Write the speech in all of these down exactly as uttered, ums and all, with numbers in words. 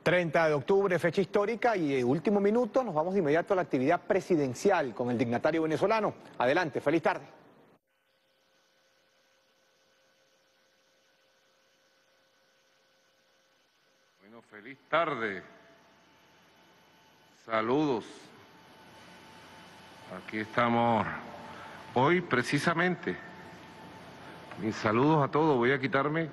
treinta de octubre, fecha histórica, y de último minuto nos vamos de inmediato a la actividad presidencial con el dignatario venezolano. Adelante, feliz tarde. Bueno, feliz tarde. Saludos. Aquí estamos hoy precisamente. Mis saludos a todos. Voy a quitarme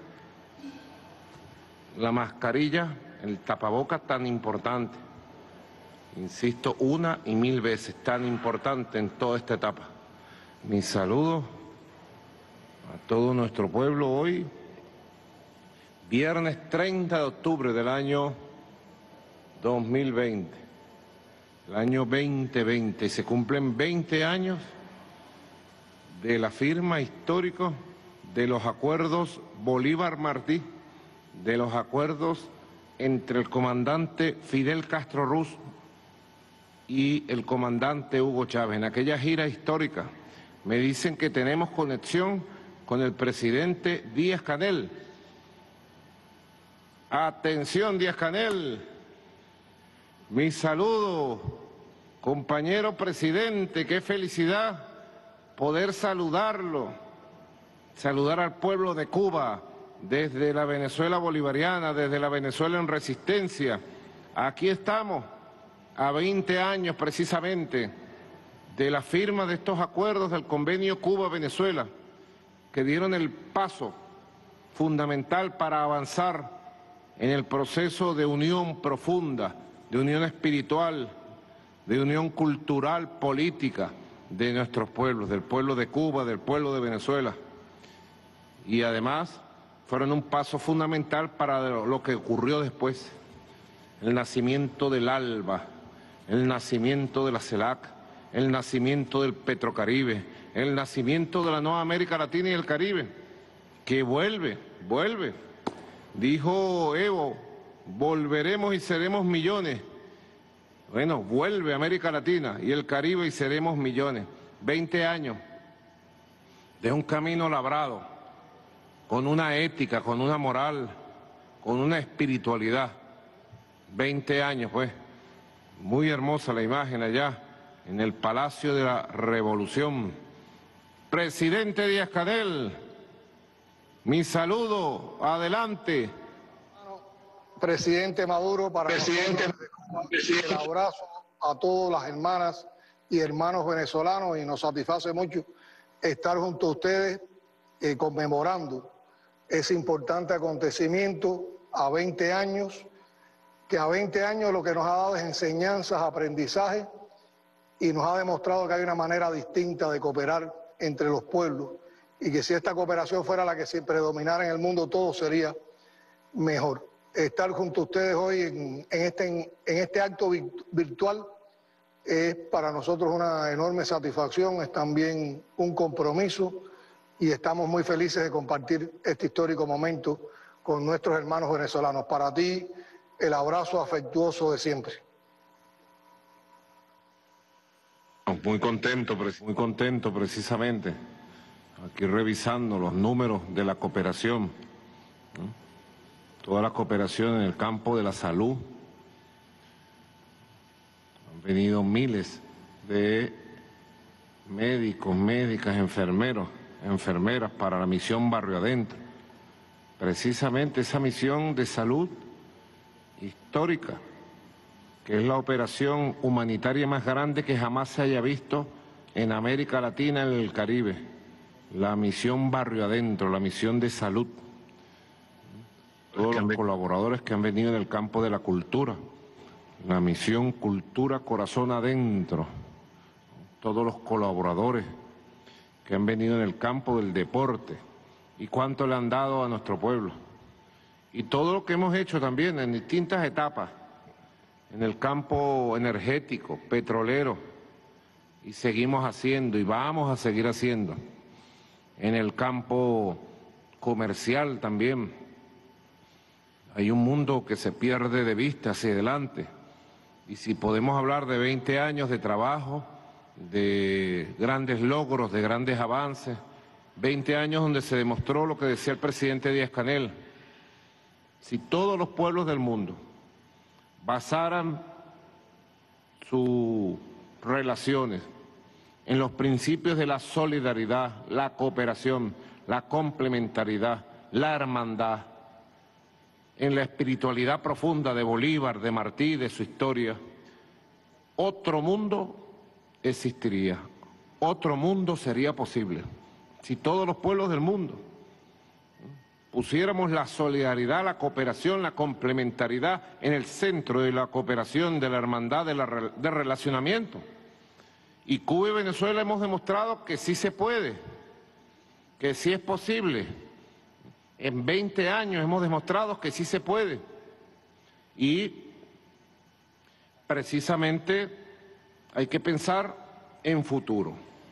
la mascarilla, el tapabocas tan importante. Insisto una y mil veces, tan importante en toda esta etapa. Mis saludos a todo nuestro pueblo hoy, viernes treinta de octubre del año dos mil veinte, el año veinte veinte, y se cumplen veinte años de la firma histórica de los acuerdos Bolívar-Martí, de los acuerdos entre el comandante Fidel Castro Ruz y el comandante Hugo Chávez. En aquella gira histórica me dicen que tenemos conexión con el presidente Díaz-Canel. Atención, Díaz-Canel, mi saludo, compañero presidente, qué felicidad poder saludarlo, saludar al pueblo de Cuba, desde la Venezuela bolivariana, desde la Venezuela en resistencia. Aquí estamos, a veinte años precisamente, de la firma de estos acuerdos del convenio Cuba-Venezuela, que dieron el paso fundamental para avanzar en el proceso de unión profunda, de unión espiritual, de unión cultural, política de nuestros pueblos, del pueblo de Cuba, del pueblo de Venezuela. Y además fueron un paso fundamental para lo que ocurrió después, el nacimiento del ALBA, el nacimiento de la CELAC, el nacimiento del Petrocaribe, el nacimiento de la nueva América Latina y el Caribe, que vuelve, vuelve. Dijo Evo, volveremos y seremos millones. Bueno, vuelve América Latina y el Caribe y seremos millones. Veinte años de un camino labrado, con una ética, con una moral, con una espiritualidad. Veinte años, pues. Muy hermosa la imagen allá, en el Palacio de la Revolución. Presidente Díaz-Canel, mi saludo, adelante. Presidente Maduro, para Presidente, nosotros, el abrazo a todas las hermanas y hermanos venezolanos, y nos satisface mucho estar junto a ustedes eh, conmemorando ese importante acontecimiento a veinte años, que a veinte años lo que nos ha dado es enseñanzas, aprendizaje, y nos ha demostrado que hay una manera distinta de cooperar entre los pueblos, y que si esta cooperación fuera la que se predominara en el mundo, todo sería mejor. Estar junto a ustedes hoy en, en, este, en, en este acto virtual es para nosotros una enorme satisfacción, es también un compromiso, y estamos muy felices de compartir este histórico momento con nuestros hermanos venezolanos. Para ti, el abrazo afectuoso de siempre. Muy contento, muy contento precisamente, aquí revisando los números de la cooperación, ¿no? Toda la cooperación en el campo de la salud. Han venido miles de médicos, médicas, enfermeros, enfermeras para la misión Barrio Adentro. Precisamente esa misión de salud histórica, que es la operación humanitaria más grande que jamás se haya visto en América Latina y en el Caribe. La misión Barrio Adentro, la misión de salud. Todos los colaboradores que han venido en el campo de la cultura, la misión Cultura Corazón Adentro, todos los colaboradores que han venido en el campo del deporte, y cuánto le han dado a nuestro pueblo. Y todo lo que hemos hecho también en distintas etapas, en el campo energético, petrolero, y seguimos haciendo y vamos a seguir haciendo. En el campo comercial también. Hay un mundo que se pierde de vista hacia adelante, y si podemos hablar de veinte años de trabajo, de grandes logros, de grandes avances, veinte años donde se demostró lo que decía el presidente Díaz-Canel: si todos los pueblos del mundo basaran sus relaciones en los principios de la solidaridad, la cooperación, la complementariedad, la hermandad, en la espiritualidad profunda de Bolívar, de Martí, de su historia, otro mundo existiría, otro mundo sería posible. Si todos los pueblos del mundo pusiéramos la solidaridad, la cooperación, la complementariedad en el centro de la cooperación, de la hermandad, de la, del relacionamiento. Y Cuba y Venezuela hemos demostrado que sí se puede, que sí es posible. En veinte años hemos demostrado que sí se puede. Y precisamente hay que pensar en futuro.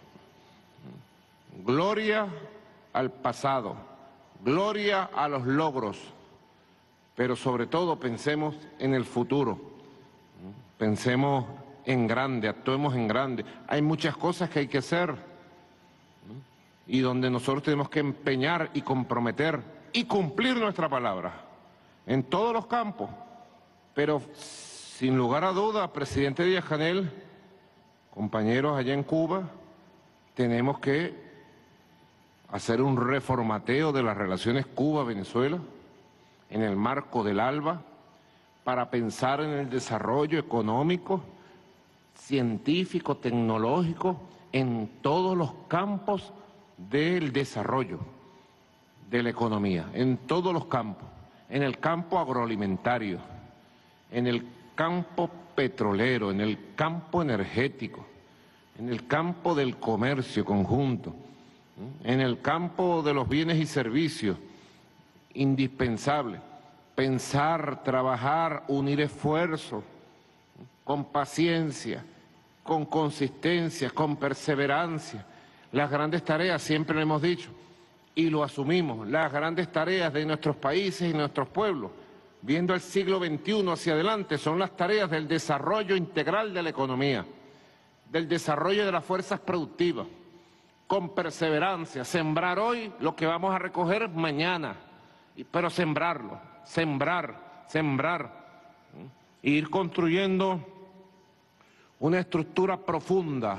Gloria al pasado, gloria a los logros, pero sobre todo pensemos en el futuro. Pensemos en grande, actuemos en grande. Hay muchas cosas que hay que hacer y donde nosotros tenemos que empeñar y comprometer y cumplir nuestra palabra en todos los campos. Pero sin lugar a dudas, presidente Díaz-Canel, compañeros allá en Cuba, tenemos que hacer un reformateo de las relaciones Cuba-Venezuela en el marco del ALBA para pensar en el desarrollo económico, científico, tecnológico, en todos los campos del desarrollo de la economía, en todos los campos, en el campo agroalimentario, en el campo petrolero, en el campo energético, en el campo del comercio conjunto, en el campo de los bienes y servicios, indispensable. Pensar, trabajar, unir esfuerzos, con paciencia, con consistencia, con perseverancia. Las grandes tareas, siempre lo hemos dicho, y lo asumimos, las grandes tareas de nuestros países y nuestros pueblos, viendo el siglo veintiuno hacia adelante, son las tareas del desarrollo integral de la economía, del desarrollo de las fuerzas productivas, con perseverancia, sembrar hoy lo que vamos a recoger mañana, pero sembrarlo, sembrar, sembrar, e ir construyendo una estructura profunda,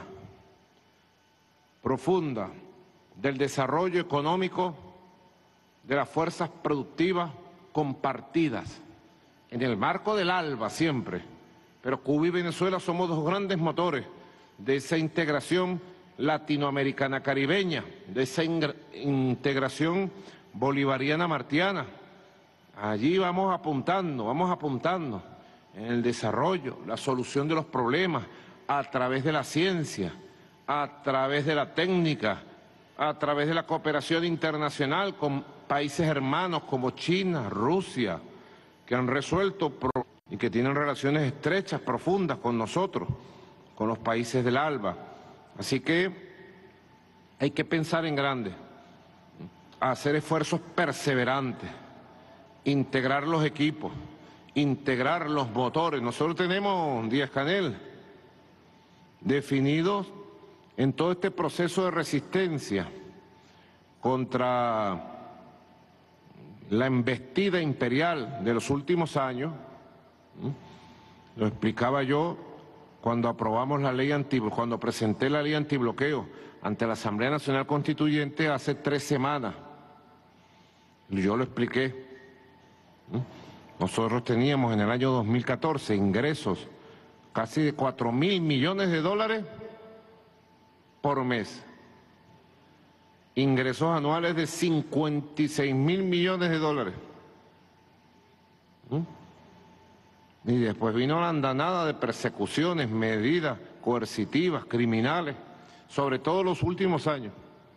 profunda del desarrollo económico de las fuerzas productivas compartidas, en el marco del ALBA siempre, pero Cuba y Venezuela somos dos grandes motores de esa integración latinoamericana caribeña, de esa integración bolivariana martiana. Allí vamos apuntando, vamos apuntando en el desarrollo, la solución de los problemas a través de la ciencia, a través de la técnica, a través de la cooperación internacional con países hermanos como China, Rusia, que han resuelto y que tienen relaciones estrechas, profundas con nosotros, con los países del ALBA. Así que hay que pensar en grande, hacer esfuerzos perseverantes, integrar los equipos, integrar los motores. Nosotros tenemos, Díaz-Canel, definidos en todo este proceso de resistencia contra la embestida imperial de los últimos años, ¿sí? Lo explicaba yo cuando aprobamos la ley anti, cuando presenté la ley antibloqueo ante la Asamblea Nacional Constituyente hace tres semanas. Yo lo expliqué. ¿Sí? Nosotros teníamos en el año dos mil catorce ingresos casi de cuatro mil millones de dólares por mes. Ingresos anuales de cincuenta y seis mil millones de dólares. ¿Sí? Y después vino la andanada de persecuciones, medidas coercitivas, criminales, sobre todo los últimos años.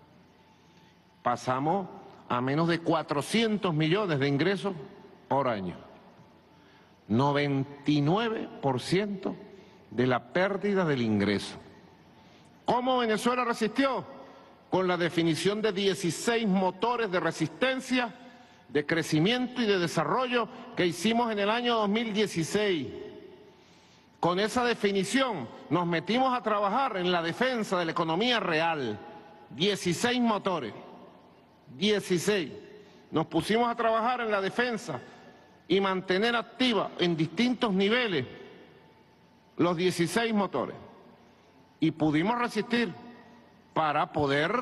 Pasamos a menos de cuatrocientos millones de ingresos por año. noventa y nueve por ciento de la pérdida del ingreso. ¿Cómo Venezuela resistió? Con la definición de dieciséis motores de resistencia, de crecimiento y de desarrollo que hicimos en el año dos mil dieciséis. Con esa definición nos metimos a trabajar en la defensa de la economía real. dieciséis motores, dieciséis. Nos pusimos a trabajar en la defensa y mantener activa en distintos niveles los dieciséis motores. Y pudimos resistir para poder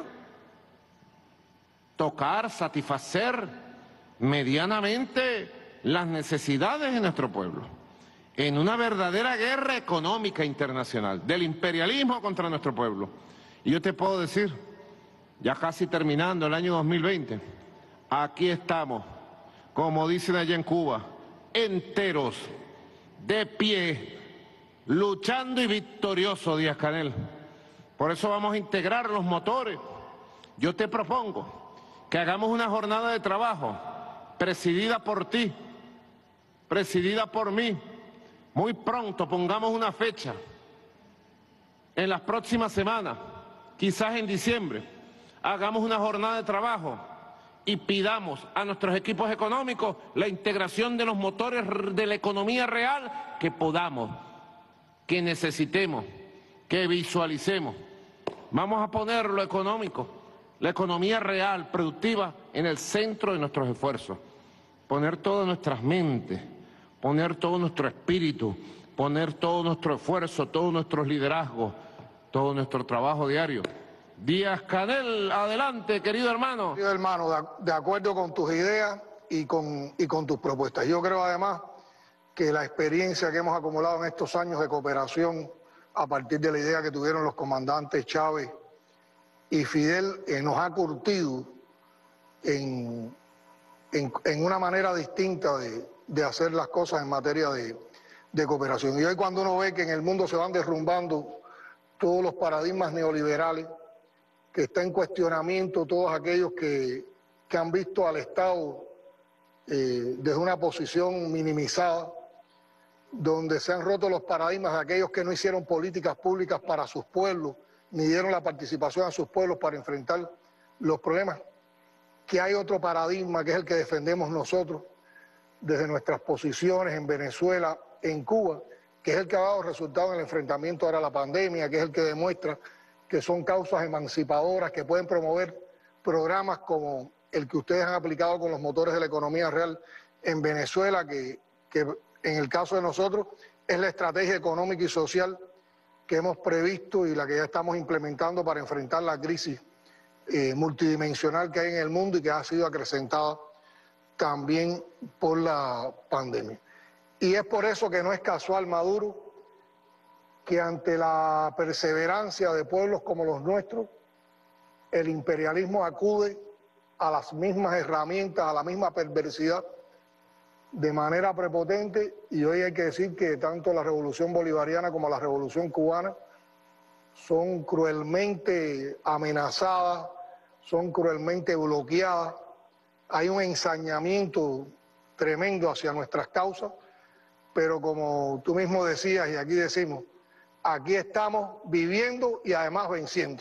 tocar, satisfacer medianamente las necesidades de nuestro pueblo, en una verdadera guerra económica internacional, del imperialismo contra nuestro pueblo. Y yo te puedo decir, ya casi terminando el año dos mil veinte, aquí estamos, como dicen allá en Cuba, enteros, de pie, luchando y victorioso, Díaz-Canel. Por eso vamos a integrar los motores. Yo te propongo que hagamos una jornada de trabajo presidida por ti, presidida por mí. Muy pronto pongamos una fecha, en las próximas semanas, quizás en diciembre, hagamos una jornada de trabajo y pidamos a nuestros equipos económicos la integración de los motores de la economía real que podamos, que necesitemos, que visualicemos. Vamos a poner lo económico, la economía real, productiva, en el centro de nuestros esfuerzos. Poner todas nuestras mentes, poner todo nuestro espíritu, poner todo nuestro esfuerzo, todos nuestros liderazgos, todo nuestro trabajo diario. Díaz-Canel, adelante, querido hermano. Querido hermano, de, de acuerdo con tus ideas y con, y con tus propuestas. Yo creo además que la experiencia que hemos acumulado en estos años de cooperación, a partir de la idea que tuvieron los comandantes Chávez y Fidel, eh, nos ha curtido en, en, en una manera distinta de, de hacer las cosas en materia de, de cooperación. Y hoy, cuando uno ve que en el mundo se van derrumbando todos los paradigmas neoliberales, que está en cuestionamiento todos aquellos que, que han visto al Estado eh, desde una posición minimizada, donde se han roto los paradigmas de aquellos que no hicieron políticas públicas para sus pueblos, ni dieron la participación a sus pueblos para enfrentar los problemas, que hay otro paradigma que es el que defendemos nosotros desde nuestras posiciones en Venezuela, en Cuba, que es el que ha dado resultado en el enfrentamiento ahora a la pandemia, que es el que demuestra que son causas emancipadoras, que pueden promover programas como el que ustedes han aplicado con los motores de la economía real en Venezuela, que, que en el caso de nosotros es la estrategia económica y social que hemos previsto y la que ya estamos implementando para enfrentar la crisis eh, multidimensional que hay en el mundo y que ha sido acrecentada también por la pandemia. Y es por eso que no es casual, Maduro, que ante la perseverancia de pueblos como los nuestros, el imperialismo acude a las mismas herramientas, a la misma perversidad, de manera prepotente. Y hoy hay que decir que tanto la revolución bolivariana como la revolución cubana son cruelmente amenazadas, son cruelmente bloqueadas. Hay un ensañamiento tremendo hacia nuestras causas, pero como tú mismo decías y aquí decimos, aquí estamos viviendo y además venciendo.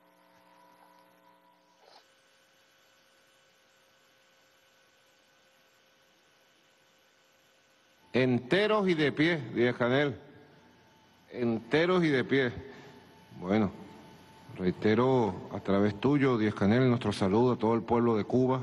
Enteros y de pie, Díaz-Canel, enteros y de pie. Bueno, reitero a través tuyo, Díaz-Canel, nuestro saludo a todo el pueblo de Cuba,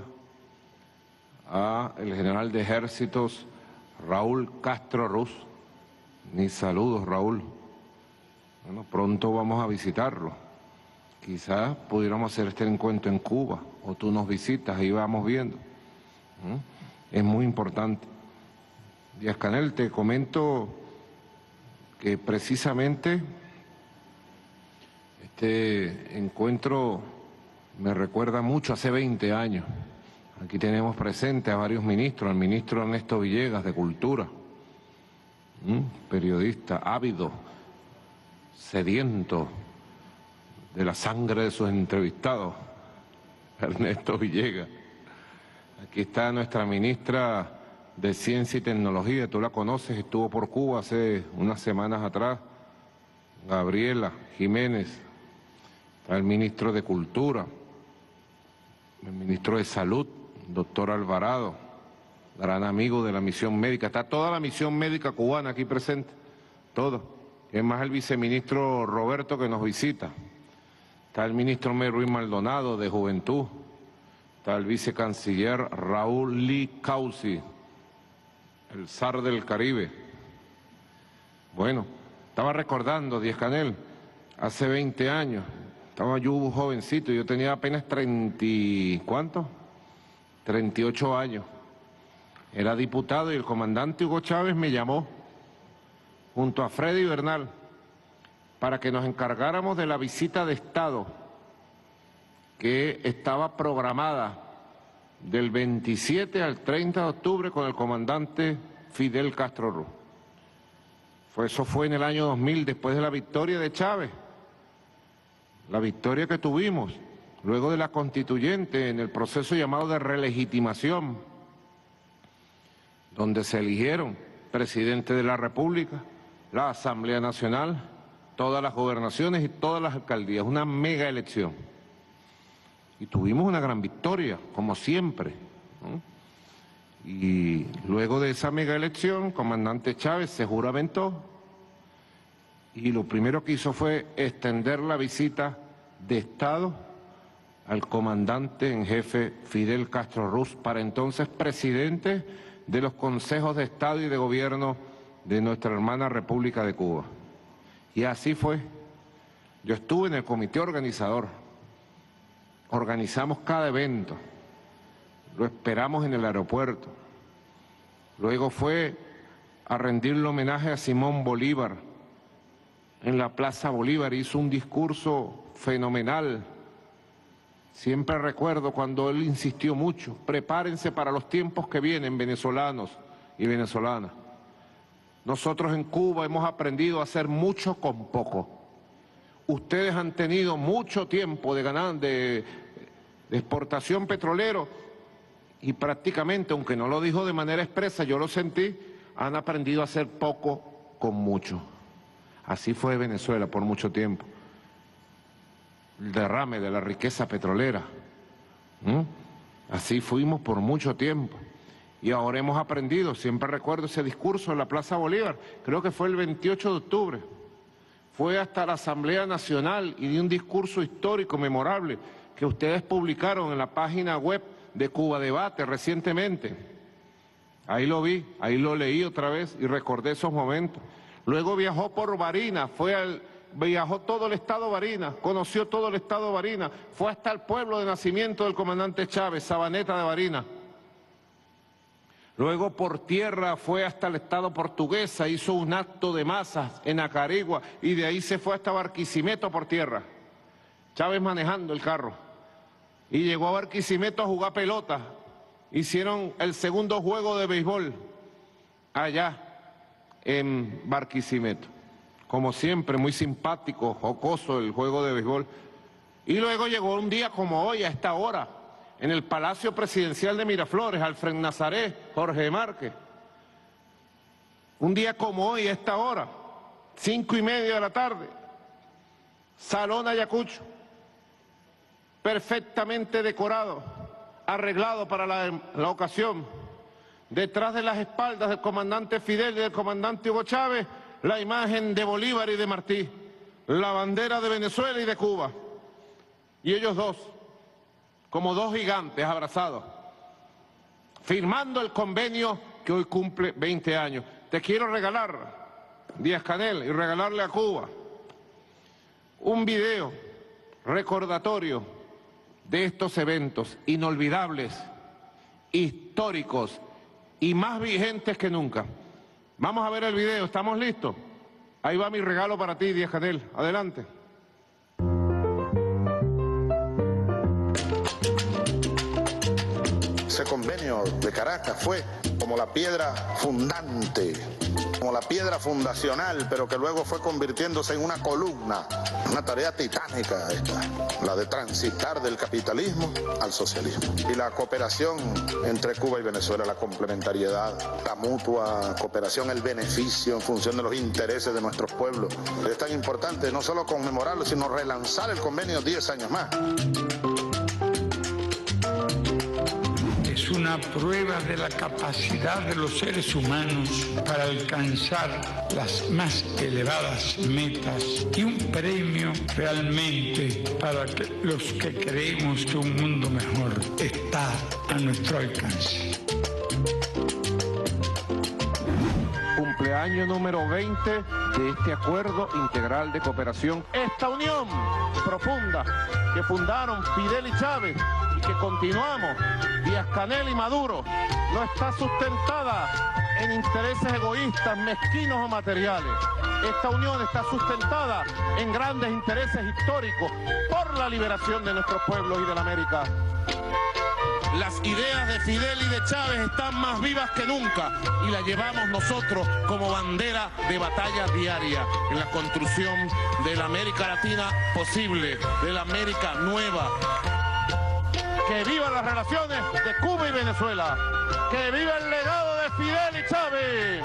a el general de ejércitos Raúl Castro Ruz. Mis saludos, Raúl. Bueno, pronto vamos a visitarlo. Quizás pudiéramos hacer este encuentro en Cuba, o tú nos visitas y vamos viendo. ¿Mm? Es muy importante. Díaz-Canel, te comento que precisamente este encuentro me recuerda mucho hace veinte años. Aquí tenemos presente a varios ministros, al ministro Ernesto Villegas de Cultura, ¿Mm? periodista ávido, sediento de la sangre de sus entrevistados, Ernesto Villegas. Aquí está nuestra ministra de Ciencia y Tecnología, tú la conoces, estuvo por Cuba hace unas semanas atrás, Gabriela Jiménez. Está el ministro de Cultura, el ministro de Salud, doctor Alvarado, gran amigo de la misión médica. Está toda la misión médica cubana aquí presente, todo. Es más el viceministro Roberto que nos visita. Está el ministro Ruiz Maldonado de Juventud. Está el vicecanciller Raúl Lee Causi. el zar del Caribe. Bueno, estaba recordando, Díaz-Canel, hace veinte años, estaba yo un jovencito, yo tenía apenas treinta, ¿cuánto? treinta y ocho años. Era diputado y el comandante Hugo Chávez me llamó, junto a Freddy Bernal, para que nos encargáramos de la visita de Estado que estaba programada del veintisiete al treinta de octubre con el comandante Fidel Castro Ruz. Fue, eso fue en el año dos mil, después de la victoria de Chávez, la victoria que tuvimos, luego de la constituyente en el proceso llamado de relegitimación, donde se eligieron presidente de la República, la Asamblea Nacional, todas las gobernaciones y todas las alcaldías, una mega elección. Y tuvimos una gran victoria, como siempre, ¿no? Y luego de esa mega elección, el comandante Chávez se juramentó y lo primero que hizo fue extender la visita de Estado al comandante en jefe Fidel Castro Ruz, para entonces presidente de los consejos de Estado y de Gobierno de nuestra hermana República de Cuba. Y así fue. Yo estuve en el comité organizador, organizamos cada evento, lo esperamos en el aeropuerto. Luego fue a rendirle homenaje a Simón Bolívar en la Plaza Bolívar, hizo un discurso fenomenal. Siempre recuerdo cuando él insistió mucho: prepárense para los tiempos que vienen, venezolanos y venezolanas. Nosotros en Cuba hemos aprendido a hacer mucho con poco. Ustedes han tenido mucho tiempo de ganar, de, de exportación petrolero, y prácticamente, aunque no lo dijo de manera expresa, yo lo sentí, han aprendido a hacer poco con mucho. Así fue Venezuela por mucho tiempo. El derrame de la riqueza petrolera. ¿Mm? Así fuimos por mucho tiempo. Y ahora hemos aprendido, siempre recuerdo ese discurso en la Plaza Bolívar, creo que fue el veintiocho de octubre. Fue hasta la Asamblea Nacional y dio un discurso histórico memorable que ustedes publicaron en la página web de Cuba Debate recientemente. Ahí lo vi, ahí lo leí otra vez y recordé esos momentos. Luego viajó por Barinas, fue al... viajó todo el estado Barinas, conoció todo el estado Barinas, fue hasta el pueblo de nacimiento del comandante Chávez, Sabaneta de Barinas. Luego por tierra fue hasta el estado Portuguesa, hizo un acto de masas en Acarigua y de ahí se fue hasta Barquisimeto por tierra. Chávez manejando el carro. Y llegó a Barquisimeto a jugar pelota. Hicieron el segundo juego de béisbol allá en Barquisimeto. Como siempre, muy simpático, jocoso el juego de béisbol. Y luego llegó un día como hoy, a esta hora, en el Palacio Presidencial de Miraflores, Alfred Nazaret, Jorge Márquez. Un día como hoy, a esta hora, cinco y media de la tarde, Salón Ayacucho, perfectamente decorado, arreglado para la, la ocasión. Detrás de las espaldas del comandante Fidel y del comandante Hugo Chávez, la imagen de Bolívar y de Martí, la bandera de Venezuela y de Cuba. Y ellos dos, como dos gigantes abrazados, firmando el convenio que hoy cumple veinte años. Te quiero regalar, Díaz-Canel, y regalarle a Cuba un video recordatorio de estos eventos inolvidables, históricos y más vigentes que nunca. Vamos a ver el video, ¿estamos listos? Ahí va mi regalo para ti, Díaz-Canel. Adelante. Ese convenio de Caracas fue como la piedra fundante, como la piedra fundacional, pero que luego fue convirtiéndose en una columna, una tarea titánica esta, la de transitar del capitalismo al socialismo. Y la cooperación entre Cuba y Venezuela, la complementariedad, la mutua cooperación, el beneficio en función de los intereses de nuestros pueblos. Es tan importante no solo conmemorarlo, sino relanzar el convenio diez años más. Es una prueba de la capacidad de los seres humanos para alcanzar las más elevadas metas y un premio realmente para que los que creemos que un mundo mejor está a nuestro alcance. año número veinte de este Acuerdo Integral de Cooperación. Esta unión profunda que fundaron Fidel y Chávez y que continuamos Díaz-Canel y Maduro no está sustentada en intereses egoístas, mezquinos o materiales. Esta unión está sustentada en grandes intereses históricos por la liberación de nuestros pueblos y de la América. Las ideas de Fidel y de Chávez están más vivas que nunca y las llevamos nosotros como bandera de batalla diaria en la construcción de la América Latina posible, de la América nueva. ¡Que vivan las relaciones de Cuba y Venezuela! ¡Que viva el legado de Fidel y Chávez!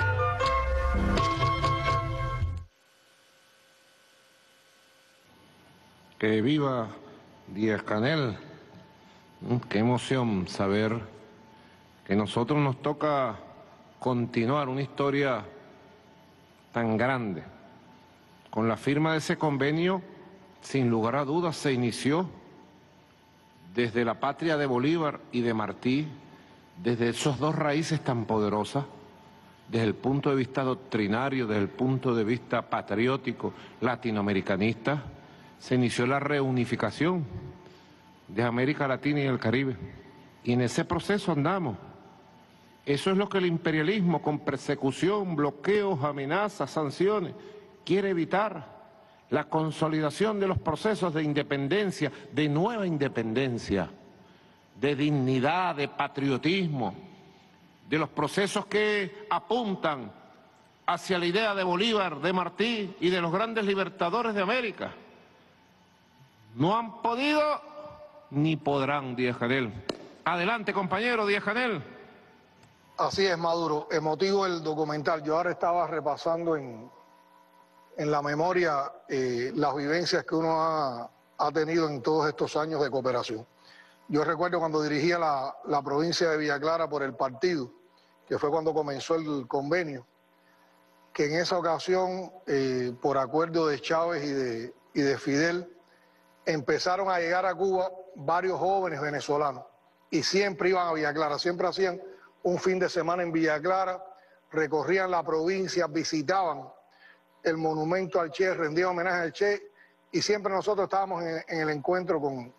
¡Que viva Díaz-Canel! Qué emoción saber que a nosotros nos toca continuar una historia tan grande. Con la firma de ese convenio, sin lugar a dudas, se inició desde la patria de Bolívar y de Martí, desde esos dos raíces tan poderosas, desde el punto de vista doctrinario, desde el punto de vista patriótico, latinoamericanista, se inició la reunificación de América Latina y el Caribe. Y en ese proceso andamos. Eso es lo que el imperialismo, con persecución, bloqueos, amenazas, sanciones, quiere evitar. La consolidación de los procesos de independencia, de nueva independencia, de dignidad, de patriotismo, de los procesos que apuntan hacia la idea de Bolívar, de Martí y de los grandes libertadores de América. No han podido ni podrán, Díaz-Canel. Adelante, compañero Díaz-Canel. Así es, Maduro. Emotivo el documental. Yo ahora estaba repasando en, en la memoria eh, las vivencias que uno ha, ha tenido en todos estos años de cooperación. Yo recuerdo cuando dirigía la, la provincia de Villa Clara por el partido, que fue cuando comenzó el convenio, que en esa ocasión, eh, por acuerdo de Chávez y de, y de Fidel, empezaron a llegar a Cuba varios jóvenes venezolanos y siempre iban a Villa Clara, siempre hacían un fin de semana en Villa Clara, recorrían la provincia, visitaban el monumento al Che, rendían homenaje al Che y siempre nosotros estábamos en, en el encuentro con...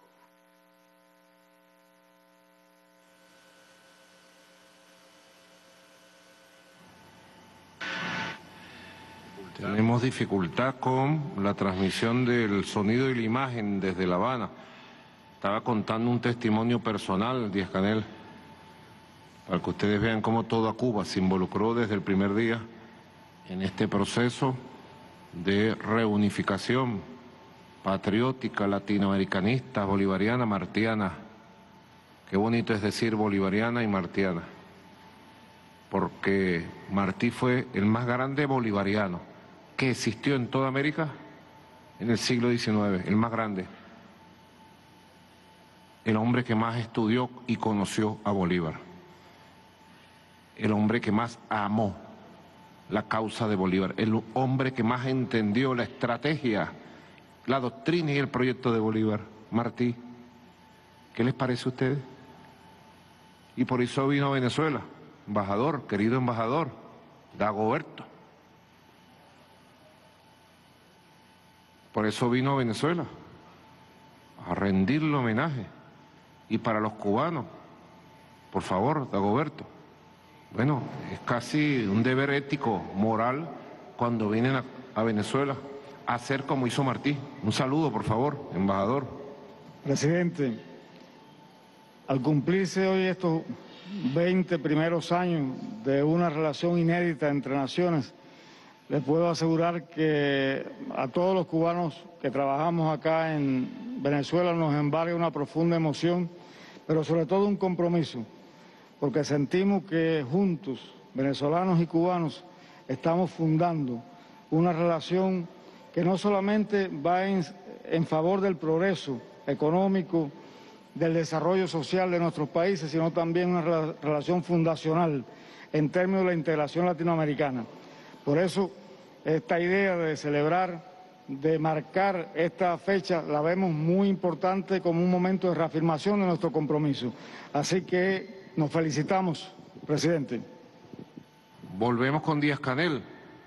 Tenemos dificultad con la transmisión del sonido y la imagen desde La Habana. Estaba contando un testimonio personal, Díaz-Canel, para que ustedes vean cómo toda Cuba se involucró desde el primer día en este proceso de reunificación patriótica, latinoamericanista, bolivariana, martiana. Qué bonito es decir bolivariana y martiana, porque Martí fue el más grande bolivariano que existió en toda América en el siglo diecinueve, el más grande. El hombre que más estudió y conoció a Bolívar. El hombre que más amó la causa de Bolívar. El hombre que más entendió la estrategia, la doctrina y el proyecto de Bolívar. Martí, ¿qué les parece a ustedes? Y por eso vino a Venezuela, embajador, querido embajador, Dagoberto. Por eso vino a Venezuela, a rendirle homenaje. Y para los cubanos, por favor, Dagoberto, bueno, es casi un deber ético, moral, cuando vienen a, a Venezuela, a hacer como hizo Martí. Un saludo, por favor, embajador. Presidente, al cumplirse hoy estos veinte primeros años de una relación inédita entre naciones, les puedo asegurar que a todos los cubanos que trabajamos acá en Venezuela nos embarga una profunda emoción, pero sobre todo un compromiso, porque sentimos que juntos, venezolanos y cubanos, estamos fundando una relación que no solamente va en, en favor del progreso económico, del desarrollo social de nuestros países, sino también una rela- relación fundacional en términos de la integración latinoamericana. Por eso, esta idea de celebrar, de marcar esta fecha, la vemos muy importante como un momento de reafirmación de nuestro compromiso. Así que nos felicitamos, presidente. Volvemos con Díaz-Canel.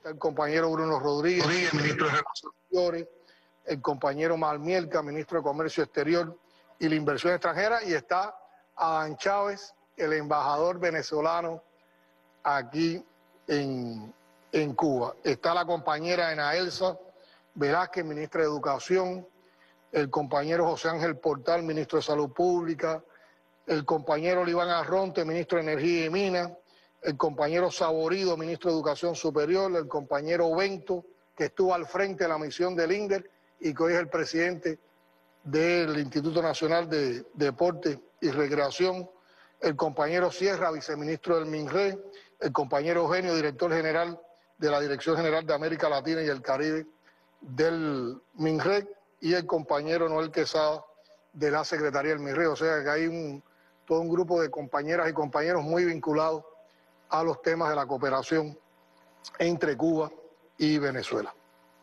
está el compañero Bruno Rodríguez, ministro de Relaciones Exteriores, el compañero Malmielca, ministro de Comercio Exterior y la Inversión Extranjera, y está Adán Chávez, el embajador venezolano aquí en, en Cuba. Está la compañera Enaelsa Velázquez, ministra de Educación, el compañero José Ángel Portal, ministro de Salud Pública, el compañero Oliván Arronte, ministro de Energía y Minas, el compañero Saborido, ministro de Educación Superior, el compañero Bento, que estuvo al frente de la misión del INDER y que hoy es el presidente del Instituto Nacional de Deporte y Recreación, el compañero Sierra, viceministro del MINRE, el compañero Eugenio, director general de la Dirección General de América Latina y el Caribe del MINRE, y el compañero Noel Quesada de la Secretaría del MINRE. O sea que hay un, todo un grupo de compañeras y compañeros muy vinculados a los temas de la cooperación entre Cuba y Venezuela.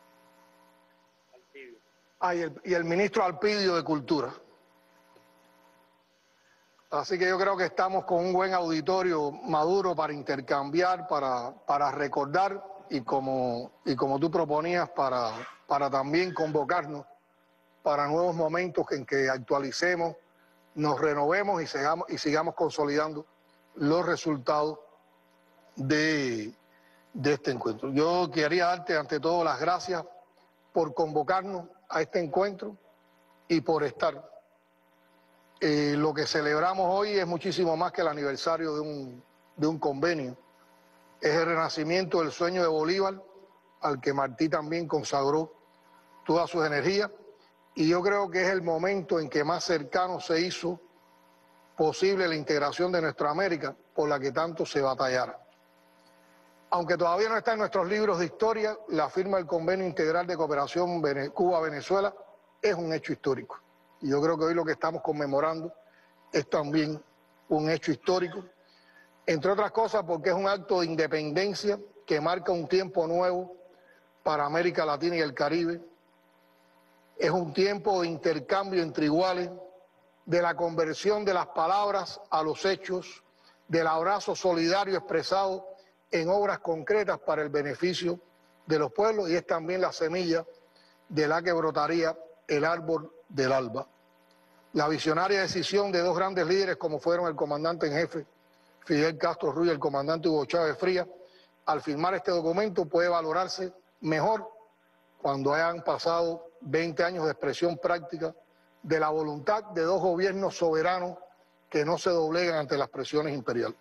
Ah, y el, y el ministro Alpidio de Cultura. Así que yo creo que estamos con un buen auditorio maduro para intercambiar, para, para recordar y como, y como tú proponías, para, para también convocarnos para nuevos momentos en que actualicemos, nos renovemos y sigamos, y sigamos consolidando los resultados de, de este encuentro. Yo quería darte ante todo las gracias por convocarnos a este encuentro y por estar. Eh, lo que celebramos hoy es muchísimo más que el aniversario de un, de un convenio. Es el renacimiento del sueño de Bolívar, al que Martí también consagró todas sus energías, y yo creo que es el momento en que más cercano se hizo posible la integración de nuestra América, por la que tanto se batallara. Aunque todavía no está en nuestros libros de historia, la firma del Convenio Integral de Cooperación Cuba-Venezuela es un hecho histórico. Y yo creo que hoy lo que estamos conmemorando es también un hecho histórico, entre otras cosas porque es un acto de independencia que marca un tiempo nuevo para América Latina y el Caribe. Es un tiempo de intercambio entre iguales, de la conversión de las palabras a los hechos, del abrazo solidario expresado en obras concretas para el beneficio de los pueblos, y es también la semilla de la que brotaría el árbol del alba. La visionaria decisión de dos grandes líderes como fueron el comandante en jefe Fidel Castro Ruz y el comandante Hugo Chávez Frías, al firmar este documento puede valorarse mejor cuando hayan pasado veinte años de expresión práctica de la voluntad de dos gobiernos soberanos que no se doblegan ante las presiones imperiales.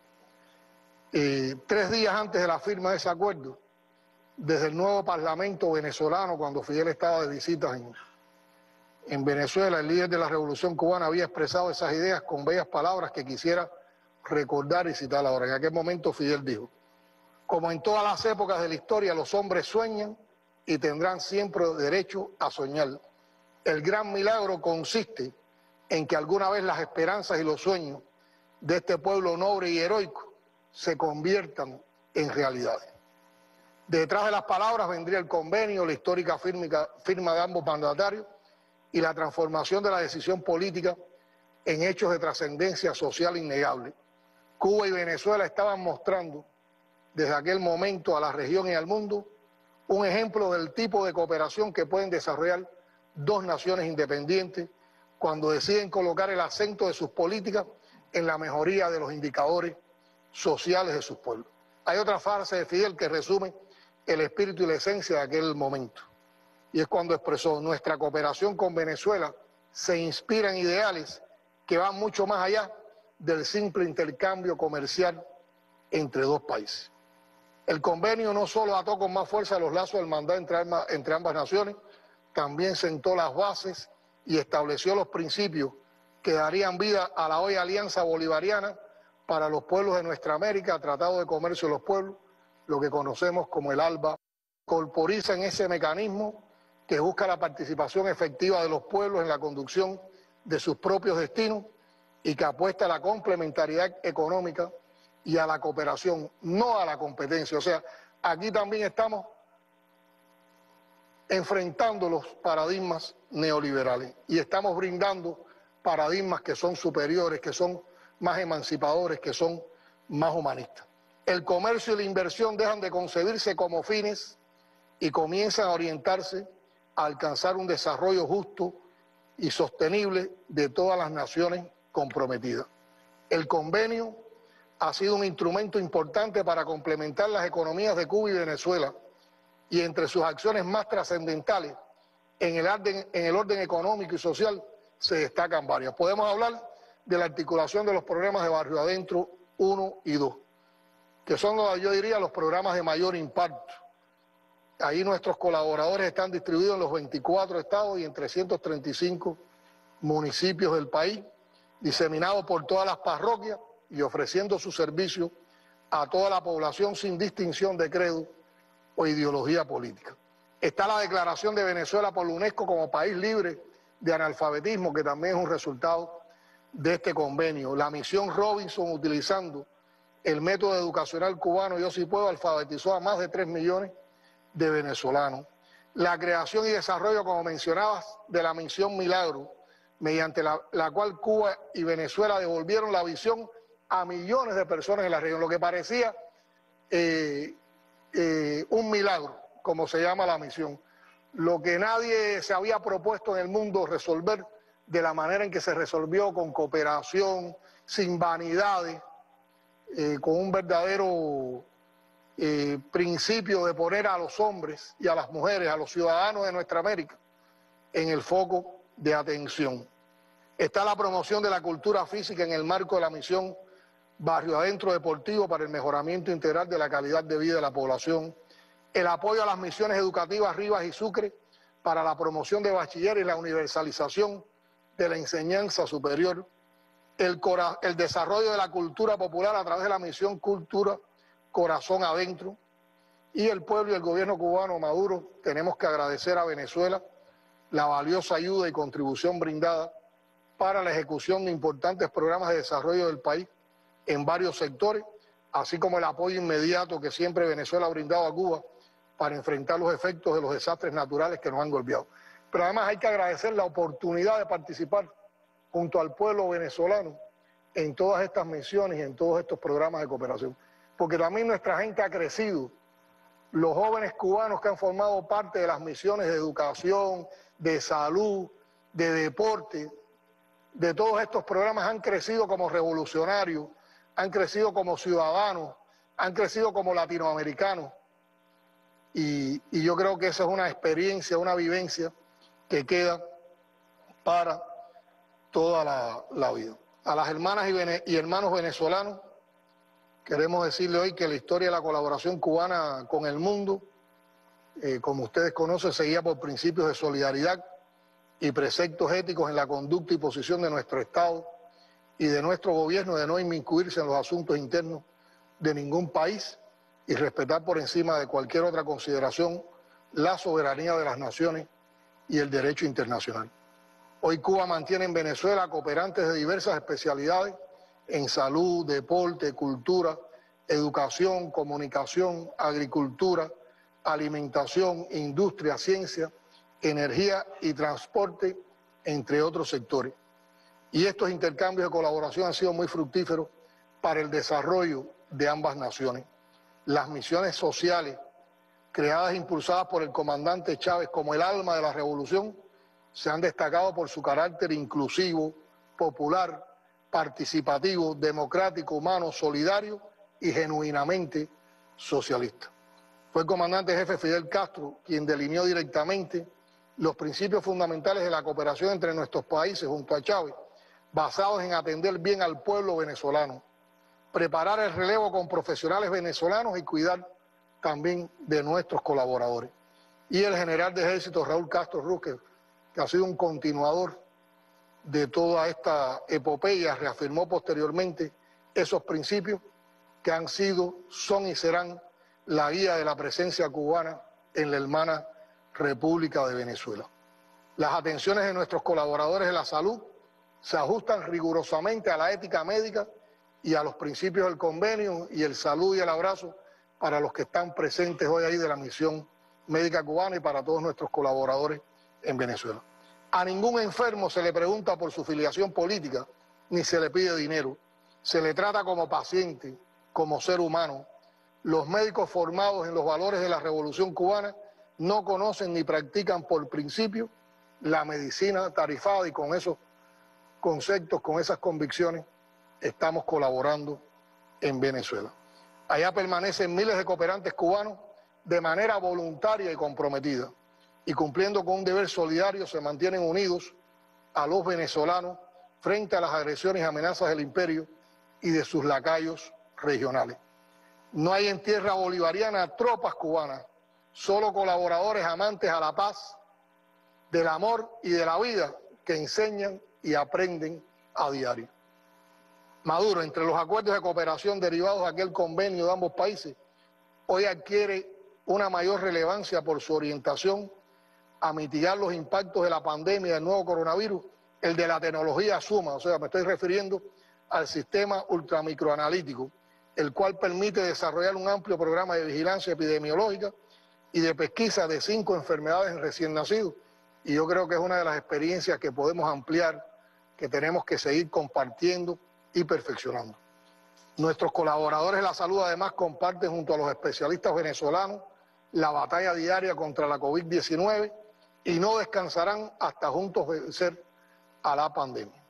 Eh, tres días antes de la firma de ese acuerdo, desde el nuevo Parlamento venezolano, cuando Fidel estaba de visita en, en Venezuela, el líder de la Revolución Cubana había expresado esas ideas con bellas palabras que quisiera recordar y citar ahora. En aquel momento Fidel dijo: como en todas las épocas de la historia, los hombres sueñan y tendrán siempre derecho a soñar. El gran milagro consiste en que alguna vez las esperanzas y los sueños de este pueblo noble y heroico se conviertan en realidades. Detrás de las palabras vendría el convenio, la histórica firma de ambos mandatarios y la transformación de la decisión política en hechos de trascendencia social innegable. Cuba y Venezuela estaban mostrando desde aquel momento a la región y al mundo un ejemplo del tipo de cooperación que pueden desarrollar dos naciones independientes cuando deciden colocar el acento de sus políticas en la mejoría de los indicadores sociales de sus pueblos. Hay otra frase de Fidel que resume el espíritu y la esencia de aquel momento, y es cuando expresó: nuestra cooperación con Venezuela se inspira en ideales que van mucho más allá del simple intercambio comercial entre dos países. El convenio no solo ató con más fuerza los lazos de hermandad entre, entre ambas naciones, también sentó las bases y estableció los principios que darían vida a la hoy Alianza Bolivariana para los pueblos de nuestra América, Tratado de Comercio de los Pueblos, lo que conocemos como el ALBA. Corporiza en ese mecanismo que busca la participación efectiva de los pueblos en la conducción de sus propios destinos y que apuesta a la complementariedad económica y a la cooperación, no a la competencia. O sea, aquí también estamos enfrentando los paradigmas neoliberales y estamos brindando paradigmas que son superiores, que son más emancipadores, que son más humanistas. El comercio y la inversión dejan de concebirse como fines y comienzan a orientarse a alcanzar un desarrollo justo y sostenible de todas las naciones comprometidas. El convenio ha sido un instrumento importante para complementar las economías de Cuba y Venezuela, y entre sus acciones más trascendentales en el orden, en el orden económico y social se destacan varias. Podemos hablar de la articulación de los programas de Barrio Adentro uno y dos, que son, yo diría, los programas de mayor impacto. Ahí nuestros colaboradores están distribuidos en los veinticuatro estados y en trescientos treinta y cinco municipios del país, diseminados por todas las parroquias y ofreciendo su servicio a toda la población sin distinción de credo o ideología política. Está la declaración de Venezuela por la UNESCO como país libre de analfabetismo, que también es un resultado de este convenio. La misión Robinson, utilizando el método educacional cubano Yo Sí Puedo, alfabetizó a más de tres millones de venezolanos. La creación y desarrollo, como mencionabas, de la misión Milagro, mediante la, la cual Cuba y Venezuela devolvieron la visión a millones de personas en la región, lo que parecía eh, eh, un milagro, como se llama la misión, lo que nadie se había propuesto en el mundo resolver de la manera en que se resolvió, con cooperación, sin vanidades, eh, con un verdadero eh, principio de poner a los hombres y a las mujeres, a los ciudadanos de nuestra América, en el foco de atención. Está la promoción de la cultura física en el marco de la misión Barrio Adentro Deportivo para el mejoramiento integral de la calidad de vida de la población, el apoyo a las misiones educativas Rivas y Sucre para la promoción de bachiller y la universalización de la enseñanza superior, el, cora, el desarrollo de la cultura popular a través de la misión Cultura Corazón Adentro, y el pueblo y el gobierno cubano Maduro tenemos que agradecer a Venezuela la valiosa ayuda y contribución brindada para la ejecución de importantes programas de desarrollo del país en varios sectores, así como el apoyo inmediato que siempre Venezuela ha brindado a Cuba para enfrentar los efectos de los desastres naturales que nos han golpeado. Pero además hay que agradecer la oportunidad de participar junto al pueblo venezolano en todas estas misiones y en todos estos programas de cooperación, porque también nuestra gente ha crecido. Los jóvenes cubanos que han formado parte de las misiones de educación, de salud, de deporte, de todos estos programas han crecido como revolucionarios, han crecido como ciudadanos, han crecido como latinoamericanos. Y, y yo creo que esa es una experiencia, una vivencia que queda para toda la, la vida. A las hermanas y, vene, y hermanos venezolanos, queremos decirle hoy que la historia de la colaboración cubana con el mundo, eh, como ustedes conocen, se guía por principios de solidaridad y preceptos éticos en la conducta y posición de nuestro Estado y de nuestro gobierno, de no inmiscuirse en los asuntos internos de ningún país y respetar por encima de cualquier otra consideración la soberanía de las naciones y el derecho internacional. Hoy Cuba mantiene en Venezuela cooperantes de diversas especialidades en salud, deporte, cultura, educación, comunicación, agricultura, alimentación, industria, ciencia, energía y transporte, entre otros sectores. Y estos intercambios de colaboración han sido muy fructíferos para el desarrollo de ambas naciones. Las misiones sociales, creadas e impulsadas por el comandante Chávez como el alma de la revolución, se han destacado por su carácter inclusivo, popular, participativo, democrático, humano, solidario y genuinamente socialista. Fue el comandante jefe Fidel Castro quien delineó directamente los principios fundamentales de la cooperación entre nuestros países junto a Chávez, basados en atender bien al pueblo venezolano, preparar el relevo con profesionales venezolanos y cuidar también de nuestros colaboradores. Y el general de ejército Raúl Castro Ruz, que, que ha sido un continuador de toda esta epopeya, reafirmó posteriormente esos principios que han sido, son y serán la guía de la presencia cubana en la hermana República de Venezuela. Las atenciones de nuestros colaboradores de la salud se ajustan rigurosamente a la ética médica y a los principios del convenio, y el saludo y el abrazo para los que están presentes hoy ahí de la misión médica cubana y para todos nuestros colaboradores en Venezuela. A ningún enfermo se le pregunta por su filiación política, ni se le pide dinero. Se le trata como paciente, como ser humano, Los médicos formados en los valores de la Revolución Cubana no conocen ni practican por principio la medicina tarifada, y con esos conceptos, con esas convicciones, estamos colaborando en Venezuela. Allá permanecen miles de cooperantes cubanos de manera voluntaria y comprometida, y cumpliendo con un deber solidario se mantienen unidos a los venezolanos frente a las agresiones y amenazas del imperio y de sus lacayos regionales. No hay en tierra bolivariana tropas cubanas, solo colaboradores amantes a la paz, del amor y de la vida que enseñan y aprenden a diario. Maduro, entre los acuerdos de cooperación derivados de aquel convenio de ambos países, hoy adquiere una mayor relevancia por su orientación a mitigar los impactos de la pandemia del nuevo coronavirus, el de la tecnología suma, o sea, me estoy refiriendo al sistema ultramicroanalítico, el cual permite desarrollar un amplio programa de vigilancia epidemiológica y de pesquisa de cinco enfermedades en recién nacidos. Y yo creo que es una de las experiencias que podemos ampliar, que tenemos que seguir compartiendo y perfeccionando. Nuestros colaboradores de la salud además comparten junto a los especialistas venezolanos la batalla diaria contra la COVID diecinueve y no descansarán hasta juntos vencer a la pandemia.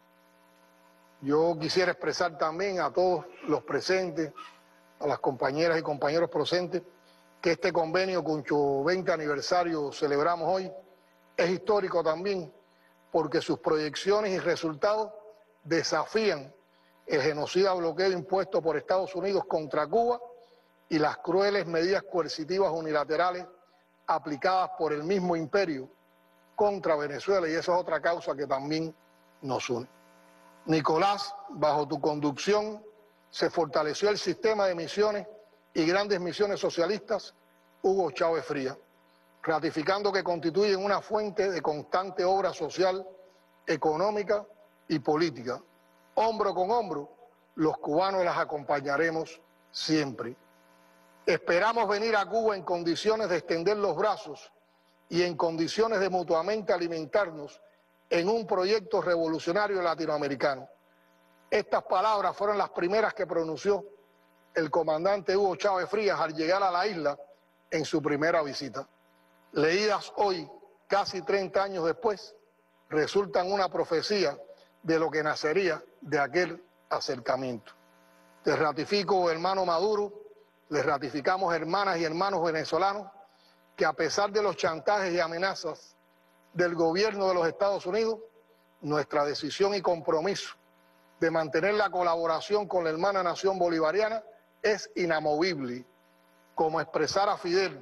Yo quisiera expresar también a todos los presentes, a las compañeras y compañeros presentes, que este convenio cuyo veinte aniversario celebramos hoy es histórico también porque sus proyecciones y resultados desafían el genocida bloqueo impuesto por Estados Unidos contra Cuba y las crueles medidas coercitivas unilaterales aplicadas por el mismo imperio contra Venezuela, y esa es otra causa que también nos une. Nicolás, bajo tu conducción se fortaleció el sistema de misiones y grandes misiones socialistas Hugo Chávez Frías, ratificando que constituyen una fuente de constante obra social, económica y política. Hombro con hombro, los cubanos las acompañaremos siempre. Esperamos venir a Cuba en condiciones de extender los brazos y en condiciones de mutuamente alimentarnos en un proyecto revolucionario latinoamericano. Estas palabras fueron las primeras que pronunció el comandante Hugo Chávez Frías al llegar a la isla en su primera visita. Leídas hoy, casi treinta años después, resultan una profecía de lo que nacería de aquel acercamiento. Te ratifico, hermano Maduro, les ratificamos, hermanas y hermanos venezolanos, que a pesar de los chantajes y amenazas del gobierno de los Estados Unidos, nuestra decisión y compromiso de mantener la colaboración con la hermana nación bolivariana es inamovible. Como expresara Fidel,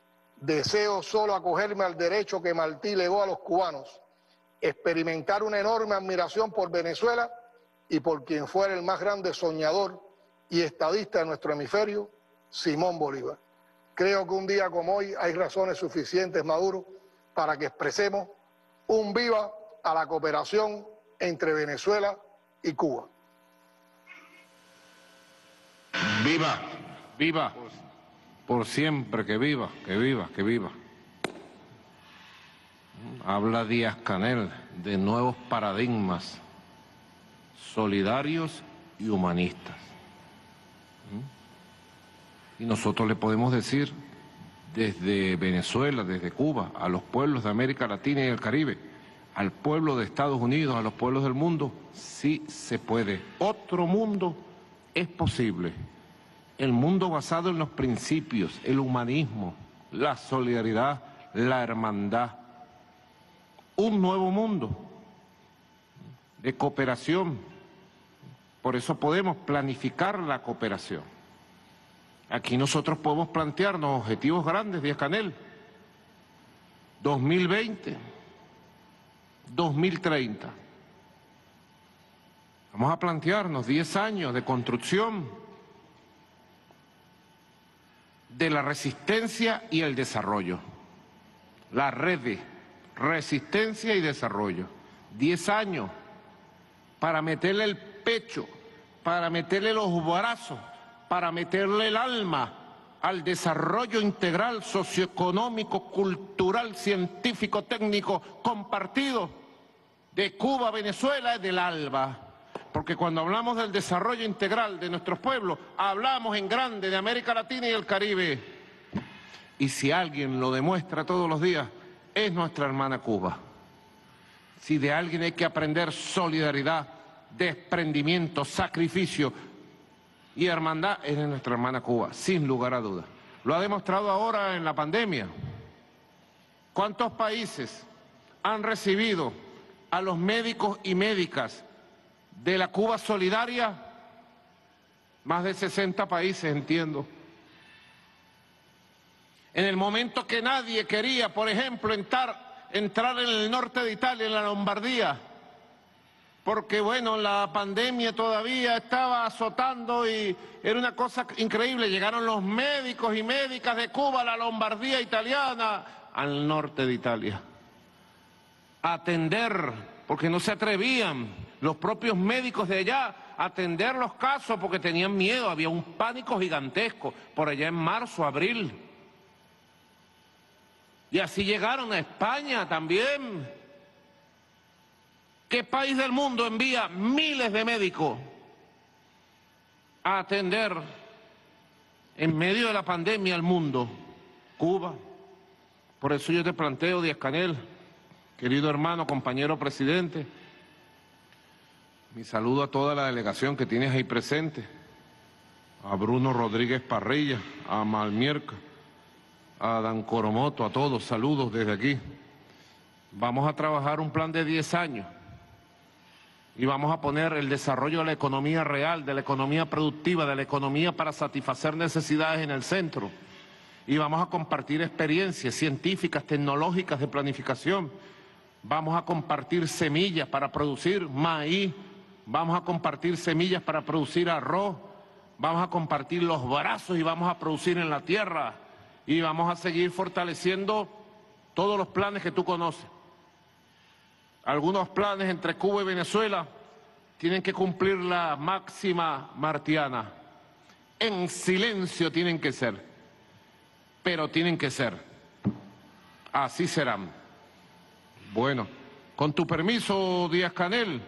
deseo solo acogerme al derecho que Martí legó a los cubanos, experimentar una enorme admiración por Venezuela y por quien fuera el más grande soñador y estadista de nuestro hemisferio, Simón Bolívar. Creo que un día como hoy hay razones suficientes, Maduro, para que expresemos un viva a la cooperación entre Venezuela y Cuba. ¡Viva! ¡Viva! Por siempre, que viva, que viva, que viva. Habla Díaz-Canel de nuevos paradigmas solidarios y humanistas. Y nosotros le podemos decir desde Venezuela, desde Cuba, a los pueblos de América Latina y el Caribe, al pueblo de Estados Unidos, a los pueblos del mundo, sí se puede. Otro mundo es posible. El mundo basado en los principios, el humanismo, la solidaridad, la hermandad. Un nuevo mundo de cooperación. Por eso podemos planificar la cooperación. Aquí nosotros podemos plantearnos objetivos grandes, Díaz-Canel. dos mil veinte, dos mil treinta. Vamos a plantearnos diez años de construcción de la resistencia y el desarrollo. La red de resistencia y desarrollo. diez años para meterle el pecho, para meterle los brazos, para meterle el alma al desarrollo integral socioeconómico, cultural, científico, técnico, compartido de Cuba, Venezuela y del ALBA. porque cuando hablamos del desarrollo integral de nuestros pueblos, hablamos en grande de América Latina y el Caribe. Y si alguien lo demuestra todos los días, es nuestra hermana Cuba. Si de alguien hay que aprender solidaridad, desprendimiento, sacrificio y hermandad, es de nuestra hermana Cuba, sin lugar a dudas. Lo ha demostrado ahora en la pandemia. ¿Cuántos países han recibido a los médicos y médicas de la Cuba Solidaria? Más de sesenta países, entiendo. En el momento que nadie quería, por ejemplo, entrar, entrar en el norte de Italia, en la Lombardía, porque, bueno, la pandemia todavía estaba azotando y era una cosa increíble. Llegaron los médicos y médicas de Cuba a la Lombardía italiana, al norte de Italia, a atender, porque no se atrevían los propios médicos de allá a atender los casos porque tenían miedo, había un pánico gigantesco por allá en marzo, abril. Y así llegaron a España también. ¿Qué país del mundo envía miles de médicos a atender en medio de la pandemia al mundo? Cuba. Por eso yo te planteo, Díaz-Canel, querido hermano, compañero presidente, mi saludo a toda la delegación que tienes ahí presente, a Bruno Rodríguez Parrilla, a Malmierca, a Dan Coromoto, a todos, saludos desde aquí. Vamos a trabajar un plan de diez años y vamos a poner el desarrollo de la economía real, de la economía productiva, de la economía para satisfacer necesidades en el centro. Y vamos a compartir experiencias científicas, tecnológicas de planificación. Vamos a compartir semillas para producir maíz, vamos a compartir semillas para producir arroz, vamos a compartir los brazos y vamos a producir en la tierra. Y vamos a seguir fortaleciendo todos los planes que tú conoces. Algunos planes entre Cuba y Venezuela tienen que cumplir la máxima martiana. En silencio tienen que ser, pero tienen que ser. Así serán. Bueno, con tu permiso, Díaz-Canel,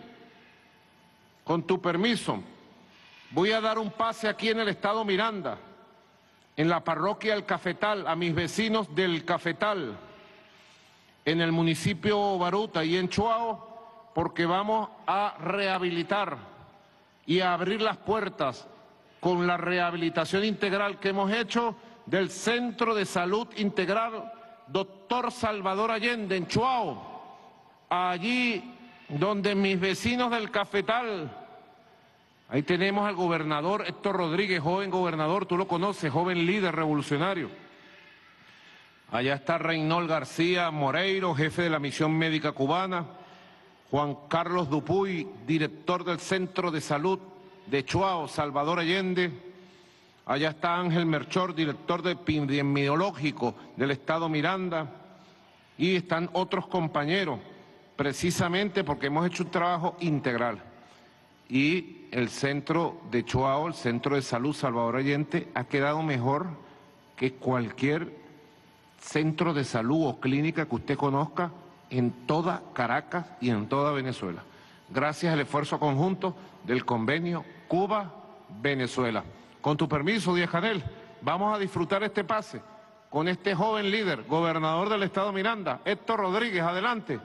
con tu permiso, voy a dar un pase aquí en el estado Miranda, en la parroquia El Cafetal, a mis vecinos del Cafetal, en el municipio Baruta y en Chuao, porque vamos a rehabilitar y a abrir las puertas con la rehabilitación integral que hemos hecho del Centro de Salud Integral Doctor Salvador Allende en Chuao, allí donde mis vecinos del Cafetal. Ahí tenemos al gobernador Héctor Rodríguez, joven gobernador, tú lo conoces, joven líder revolucionario. Allá está Reynol García Moreiro, jefe de la Misión Médica Cubana. Juan Carlos Dupuy, director del Centro de Salud de Chuao, Salvador Allende. Allá está Ángel Merchor, director de epidemiológico del estado Miranda. Y están otros compañeros, precisamente porque hemos hecho un trabajo integral. Y el centro de Chuao, el Centro de Salud Salvador Allende, ha quedado mejor que cualquier centro de salud o clínica que usted conozca en toda Caracas y en toda Venezuela, gracias al esfuerzo conjunto del convenio Cuba-Venezuela. Con tu permiso, Díaz-Canel, vamos a disfrutar este pase con este joven líder, gobernador del estado Miranda, Héctor Rodríguez, adelante.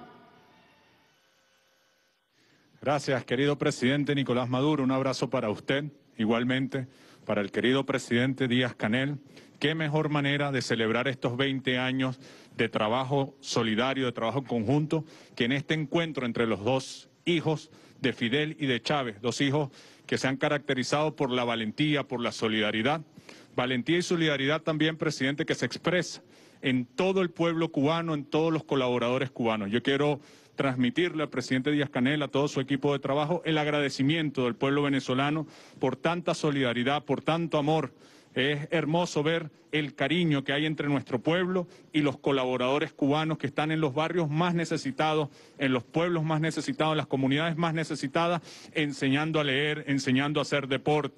Gracias, querido presidente Nicolás Maduro. Un abrazo para usted, igualmente para el querido presidente Díaz-Canel. Qué mejor manera de celebrar estos veinte años de trabajo solidario, de trabajo conjunto, que en este encuentro entre los dos hijos de Fidel y de Chávez, dos hijos que se han caracterizado por la valentía, por la solidaridad. Valentía y solidaridad también, presidente, que se expresa en todo el pueblo cubano, en todos los colaboradores cubanos. Yo quiero transmitirle al presidente Díaz-Canel, a todo su equipo de trabajo, el agradecimiento del pueblo venezolano por tanta solidaridad, por tanto amor. Es hermoso ver el cariño que hay entre nuestro pueblo y los colaboradores cubanos que están en los barrios más necesitados, en los pueblos más necesitados, en las comunidades más necesitadas, enseñando a leer, enseñando a hacer deporte,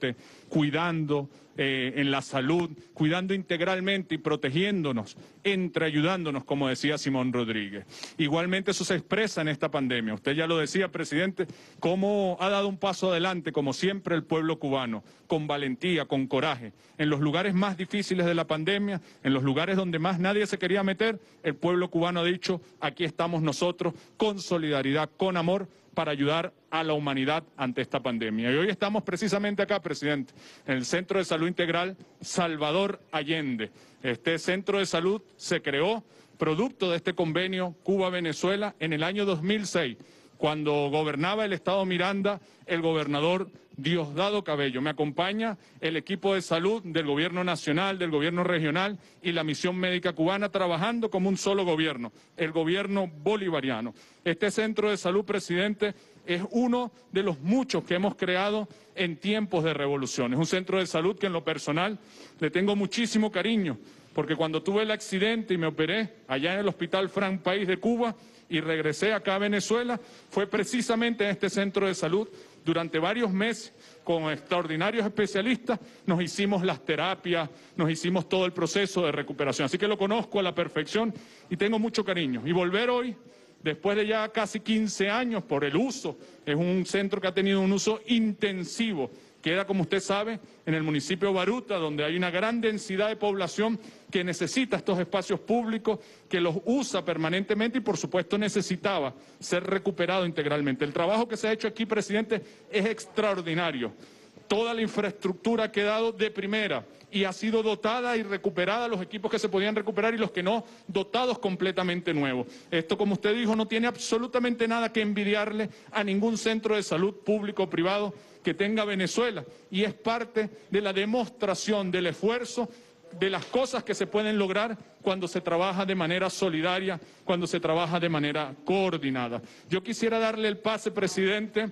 cuidando eh, en la salud, cuidando integralmente y protegiéndonos, entre ayudándonos, como decía Simón Rodríguez. Igualmente eso se expresa en esta pandemia. Usted ya lo decía, presidente, cómo ha dado un paso adelante, como siempre, el pueblo cubano, con valentía, con coraje. En los lugares más difíciles de la pandemia, en los lugares donde más nadie se quería meter, el pueblo cubano ha dicho, aquí estamos nosotros, con solidaridad, con amor, para ayudar a la humanidad ante esta pandemia. Y hoy estamos precisamente acá, presidente, en el Centro de Salud Integral Salvador Allende. Este centro de salud se creó producto de este convenio Cuba-Venezuela en el año dos mil seis, cuando gobernaba el Estado Miranda el gobernador Diosdado Cabello. Me acompaña el equipo de salud del gobierno nacional, del gobierno regional y la misión médica cubana trabajando como un solo gobierno, el gobierno bolivariano. Este centro de salud, presidente, es uno de los muchos que hemos creado en tiempos de revolución. Es un centro de salud que en lo personal le tengo muchísimo cariño, porque cuando tuve el accidente y me operé allá en el Hospital Frank País de Cuba y regresé acá a Venezuela, fue precisamente en este centro de salud. Durante varios meses, con extraordinarios especialistas, nos hicimos las terapias, nos hicimos todo el proceso de recuperación. Así que lo conozco a la perfección y tengo mucho cariño. Y volver hoy, después de ya casi quince años por el uso, es un centro que ha tenido un uso intensivo. Queda, como usted sabe, en el municipio de Baruta, donde hay una gran densidad de población que necesita estos espacios públicos, que los usa permanentemente y, por supuesto, necesitaba ser recuperado integralmente. El trabajo que se ha hecho aquí, presidente, es extraordinario. Toda la infraestructura ha quedado de primera y ha sido dotada y recuperada, los equipos que se podían recuperar y los que no, dotados completamente nuevos. Esto, como usted dijo, no tiene absolutamente nada que envidiarle a ningún centro de salud público o privado que tenga Venezuela, y es parte de la demostración del esfuerzo de las cosas que se pueden lograr cuando se trabaja de manera solidaria, cuando se trabaja de manera coordinada. Yo quisiera darle el pase, presidente,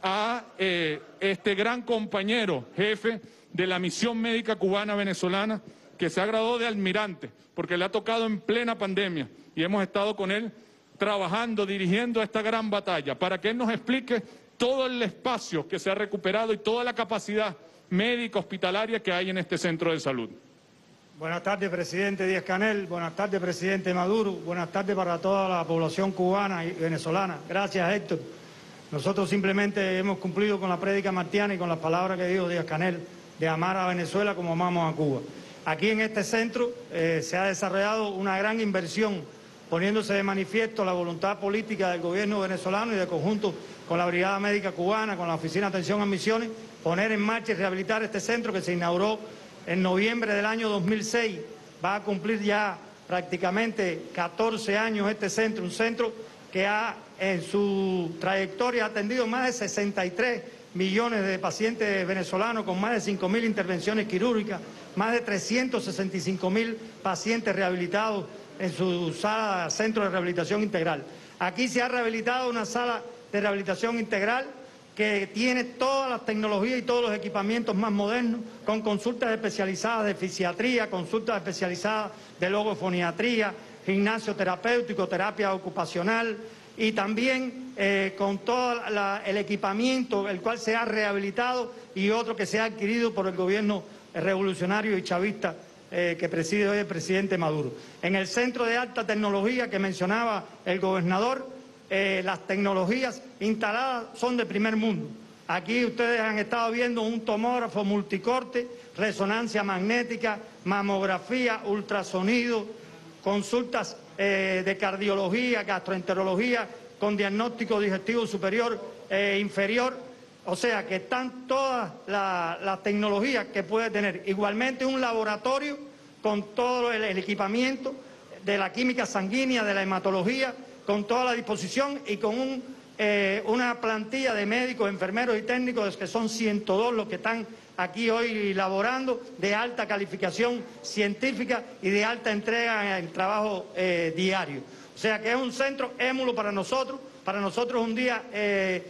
a eh, este gran compañero, jefe de la misión médica cubana venezolana, que se ha graduado de almirante, porque le ha tocado en plena pandemia, y hemos estado con él trabajando, dirigiendo esta gran batalla, para que él nos explique todo el espacio que se ha recuperado y toda la capacidad médica hospitalaria que hay en este centro de salud. Buenas tardes, presidente Díaz-Canel. Buenas tardes, presidente Maduro. Buenas tardes para toda la población cubana y venezolana. Gracias, Héctor. Nosotros simplemente hemos cumplido con la prédica martiana y con las palabras que dijo Díaz-Canel de amar a Venezuela como amamos a Cuba. Aquí en este centro eh, se ha desarrollado una gran inversión, poniéndose de manifiesto la voluntad política del gobierno venezolano y de conjunto con la Brigada Médica Cubana, con la Oficina de Atención a Misiones, poner en marcha y rehabilitar este centro que se inauguró en noviembre del año dos mil seis. Va a cumplir ya prácticamente catorce años este centro, un centro que ha en su trayectoria atendido más de sesenta y tres millones de pacientes venezolanos con más de cinco mil intervenciones quirúrgicas, más de trescientos sesenta y cinco mil pacientes rehabilitados en su sala centro de rehabilitación integral. Aquí se ha rehabilitado una sala de rehabilitación integral que tiene todas las tecnologías y todos los equipamientos más modernos, con consultas especializadas de fisiatría, consultas especializadas de logofoniatría, gimnasio terapéutico, terapia ocupacional y también eh, con todo la, el equipamiento el cual se ha rehabilitado y otro que se ha adquirido por el gobierno revolucionario y chavista eh, que preside hoy el presidente Maduro. En el centro de alta tecnología que mencionaba el gobernador, Eh, las tecnologías instaladas son de primer mundo. Aquí ustedes han estado viendo un tomógrafo multicorte, resonancia magnética, mamografía, ultrasonido, consultas eh, de cardiología, gastroenterología, con diagnóstico digestivo superior e inferior. O sea que están todas las la tecnologías que puede tener. Igualmente un laboratorio con todo el, el equipamiento de la química sanguínea, de la hematología, con toda la disposición y con un, eh, una plantilla de médicos, enfermeros y técnicos que son ciento dos los que están aquí hoy laborando, de alta calificación científica y de alta entrega en el trabajo eh, diario. O sea que es un centro émulo para nosotros, para nosotros es un día eh,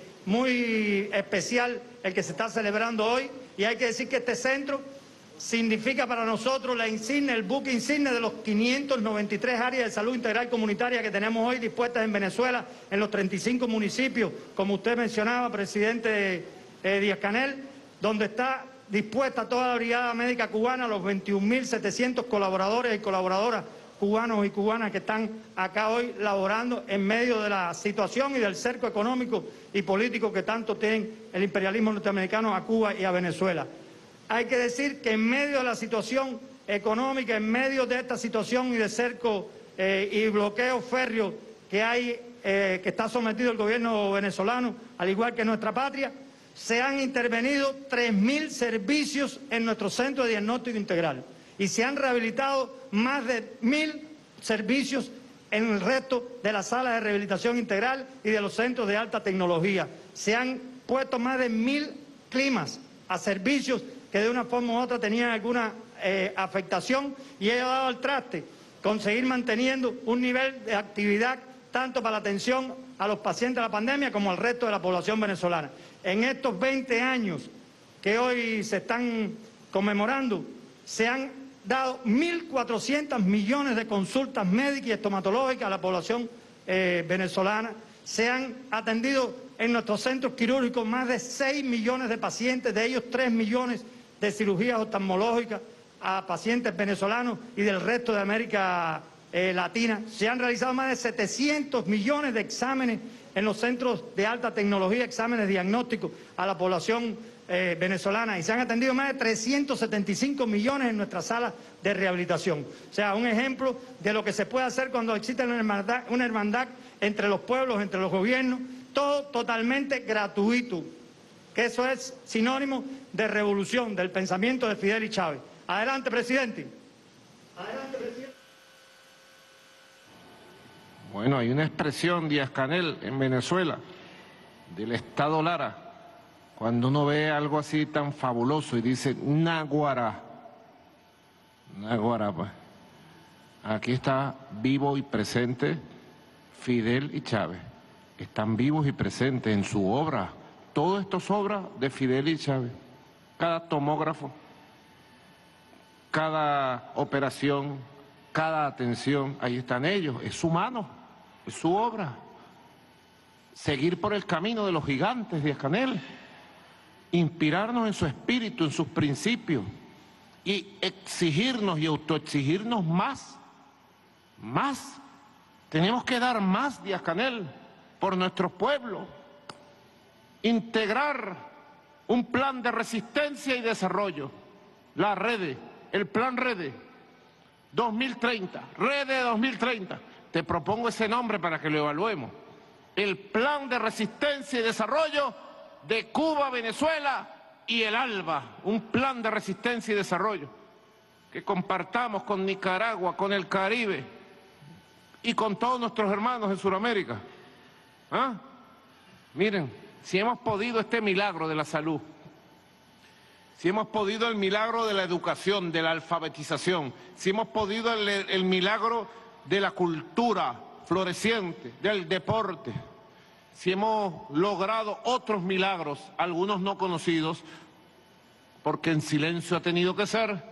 muy especial el que se está celebrando hoy, y hay que decir que este centro significa para nosotros la insignia, el buque insignia de los quinientas noventa y tres áreas de salud integral comunitaria que tenemos hoy dispuestas en Venezuela, en los treinta y cinco municipios, como usted mencionaba, presidente eh, Díaz-Canel, donde está dispuesta toda la brigada médica cubana, los veintiún mil setecientos colaboradores y colaboradoras cubanos y cubanas que están acá hoy laborando en medio de la situación y del cerco económico y político que tanto tienen el imperialismo norteamericano a Cuba y a Venezuela. Hay que decir que en medio de la situación económica, en medio de esta situación y de cerco eh, y bloqueo férreo que hay, eh, que está sometido el gobierno venezolano, al igual que nuestra patria, se han intervenido tres mil servicios en nuestro centro de diagnóstico integral y se han rehabilitado más de mil servicios en el resto de las salas de rehabilitación integral y de los centros de alta tecnología. Se han puesto más de mil climas a servicios que de una forma u otra tenían alguna eh, afectación, y ha dado al traste conseguir manteniendo un nivel de actividad tanto para la atención a los pacientes de la pandemia como al resto de la población venezolana. En estos veinte años que hoy se están conmemorando, se han dado mil cuatrocientos millones de consultas médicas y estomatológicas a la población eh, venezolana. Se han atendido en nuestros centros quirúrgicos más de seis millones de pacientes, de ellos tres millones de cirugías oftalmológicas a pacientes venezolanos y del resto de América eh, Latina. Se han realizado más de setecientos millones de exámenes en los centros de alta tecnología, exámenes diagnósticos a la población eh, venezolana, y se han atendido más de trescientos setenta y cinco millones en nuestras salas de rehabilitación. O sea, un ejemplo de lo que se puede hacer cuando existe una hermandad, una hermandad entre los pueblos, entre los gobiernos, todo totalmente gratuito, que eso es sinónimo de revolución del pensamiento de Fidel y Chávez. Adelante, presidente. Adelante, presidente. Bueno, hay una expresión, Díaz-Canel, en Venezuela, del Estado Lara, cuando uno ve algo así tan fabuloso y dice, Naguará, Naguará, pues. Aquí está vivo y presente Fidel y Chávez. Están vivos y presentes en su obra. Todo esto es obra de Fidel y Chávez. Cada tomógrafo, cada operación, cada atención, ahí están ellos. Es su mano, es su obra. Seguir por el camino de los gigantes, Díaz-Canel. Inspirarnos en su espíritu, en sus principios. Y exigirnos y autoexigirnos más. Más. Tenemos que dar más, Díaz-Canel, por nuestros pueblos. Integrar un plan de resistencia y desarrollo. La REDE, el plan REDE dos mil treinta, REDE dos mil treinta. Te propongo ese nombre para que lo evaluemos. El plan de resistencia y desarrollo de Cuba, Venezuela y el ALBA. Un plan de resistencia y desarrollo que compartamos con Nicaragua, con el Caribe y con todos nuestros hermanos en Sudamérica. ¿Ah? Miren, si hemos podido este milagro de la salud, si hemos podido el milagro de la educación, de la alfabetización, si hemos podido el, el milagro de la cultura floreciente, del deporte, si hemos logrado otros milagros, algunos no conocidos, porque en silencio ha tenido que ser,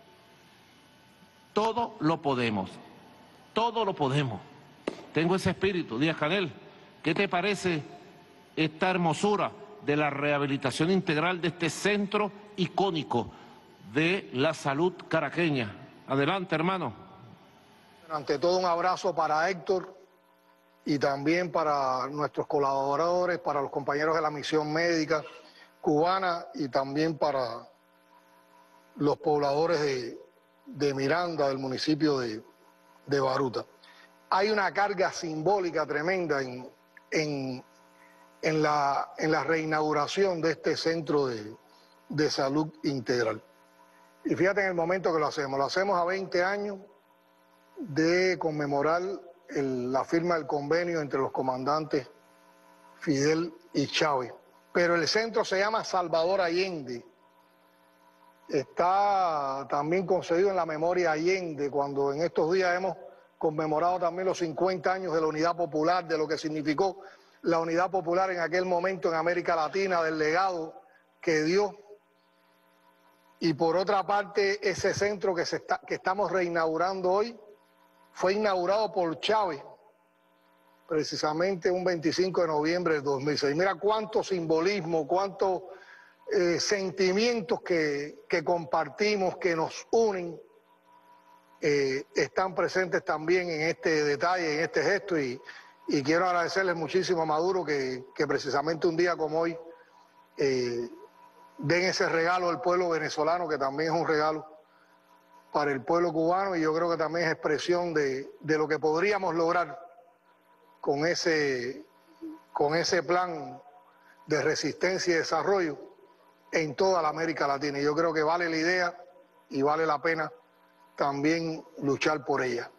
todo lo podemos, todo lo podemos. Tengo ese espíritu. Díaz-Canel, ¿qué te parece esta hermosura de la rehabilitación integral de este centro icónico de la salud caraqueña? Adelante, hermano. Ante todo, un abrazo para Héctor y también para nuestros colaboradores, para los compañeros de la misión médica cubana y también para los pobladores de, de Miranda, del municipio de, de Baruta. Hay una carga simbólica tremenda en, en, en, la, en la reinauguración de este centro de, de salud integral. Y fíjate en el momento que lo hacemos, lo hacemos a veinte años de conmemorar el, la firma del convenio entre los comandantes Fidel y Chávez. Pero el centro se llama Salvador Allende. Está también concebido en la memoria Allende, cuando en estos días hemos conmemorado también los cincuenta años de la Unidad Popular, de lo que significó la Unidad Popular en aquel momento en América Latina, del legado que dio. Y por otra parte, ese centro que, se está, que estamos reinaugurando hoy fue inaugurado por Chávez, precisamente un veinticinco de noviembre del dos mil seis. Mira cuánto simbolismo, cuánto, eh, sentimientos que, que compartimos, que nos unen, eh, están presentes también en este detalle, en este gesto, y, y quiero agradecerles muchísimo a Maduro que, que precisamente un día como hoy eh, den ese regalo al pueblo venezolano, que también es un regalo para el pueblo cubano, y yo creo que también es expresión de, de lo que podríamos lograr con ese, con ese plan de resistencia y desarrollo en toda la América Latina. Y yo creo que vale la idea y vale la pena también luchar por ella.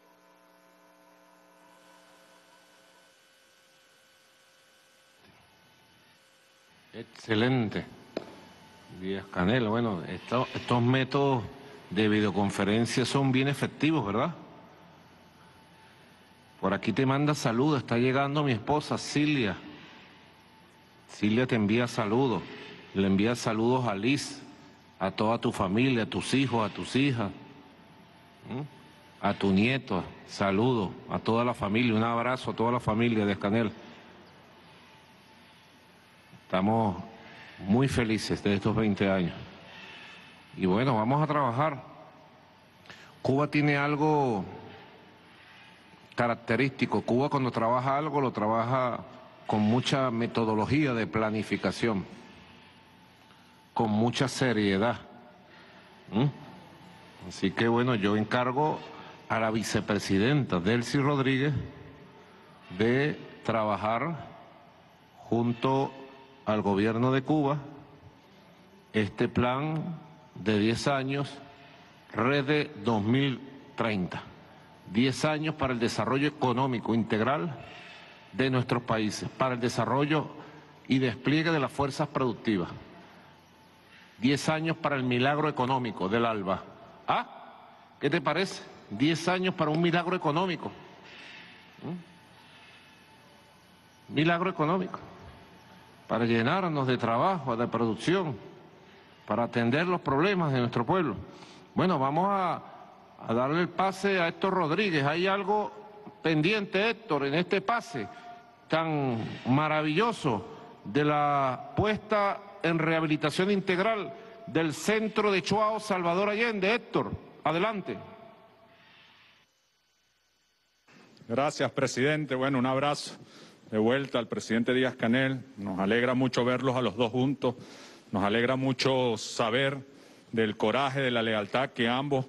Excelente. Díaz-Canel, bueno, esto, estos métodos de videoconferencia son bien efectivos, ¿verdad? Por aquí te manda saludos, está llegando mi esposa Silvia. Silvia te envía saludos, le envía saludos a Liz, a toda tu familia, a tus hijos, a tus hijas, ¿Mm? a tu nieto, saludos, a toda la familia, un abrazo a toda la familia de Canel. Estamos muy felices de estos veinte años. Y bueno, vamos a trabajar. Cuba tiene algo característico. Cuba cuando trabaja algo lo trabaja con mucha metodología de planificación, con mucha seriedad. ¿Mm? Así que bueno, yo encargo a la vicepresidenta Delcy Rodríguez de trabajar junto al gobierno de Cuba este plan de diez años, Rede dos mil treinta. diez años para el desarrollo económico integral de nuestros países, para el desarrollo y despliegue de las fuerzas productivas. diez años para el milagro económico del ALBA. ¿Ah? ¿Qué te parece? diez años para un milagro económico. ¿Mm? Milagro económico. Para llenarnos de trabajo, de producción, para atender los problemas de nuestro pueblo. Bueno, vamos a, a darle el pase a Héctor Rodríguez. Hay algo pendiente, Héctor, en este pase tan maravilloso de la puesta en rehabilitación integral del Centro de Chuao Salvador Allende. Héctor, adelante. Gracias, presidente. Bueno, un abrazo de vuelta al presidente Díaz-Canel. Nos alegra mucho verlos a los dos juntos. Nos alegra mucho saber del coraje, de la lealtad que ambos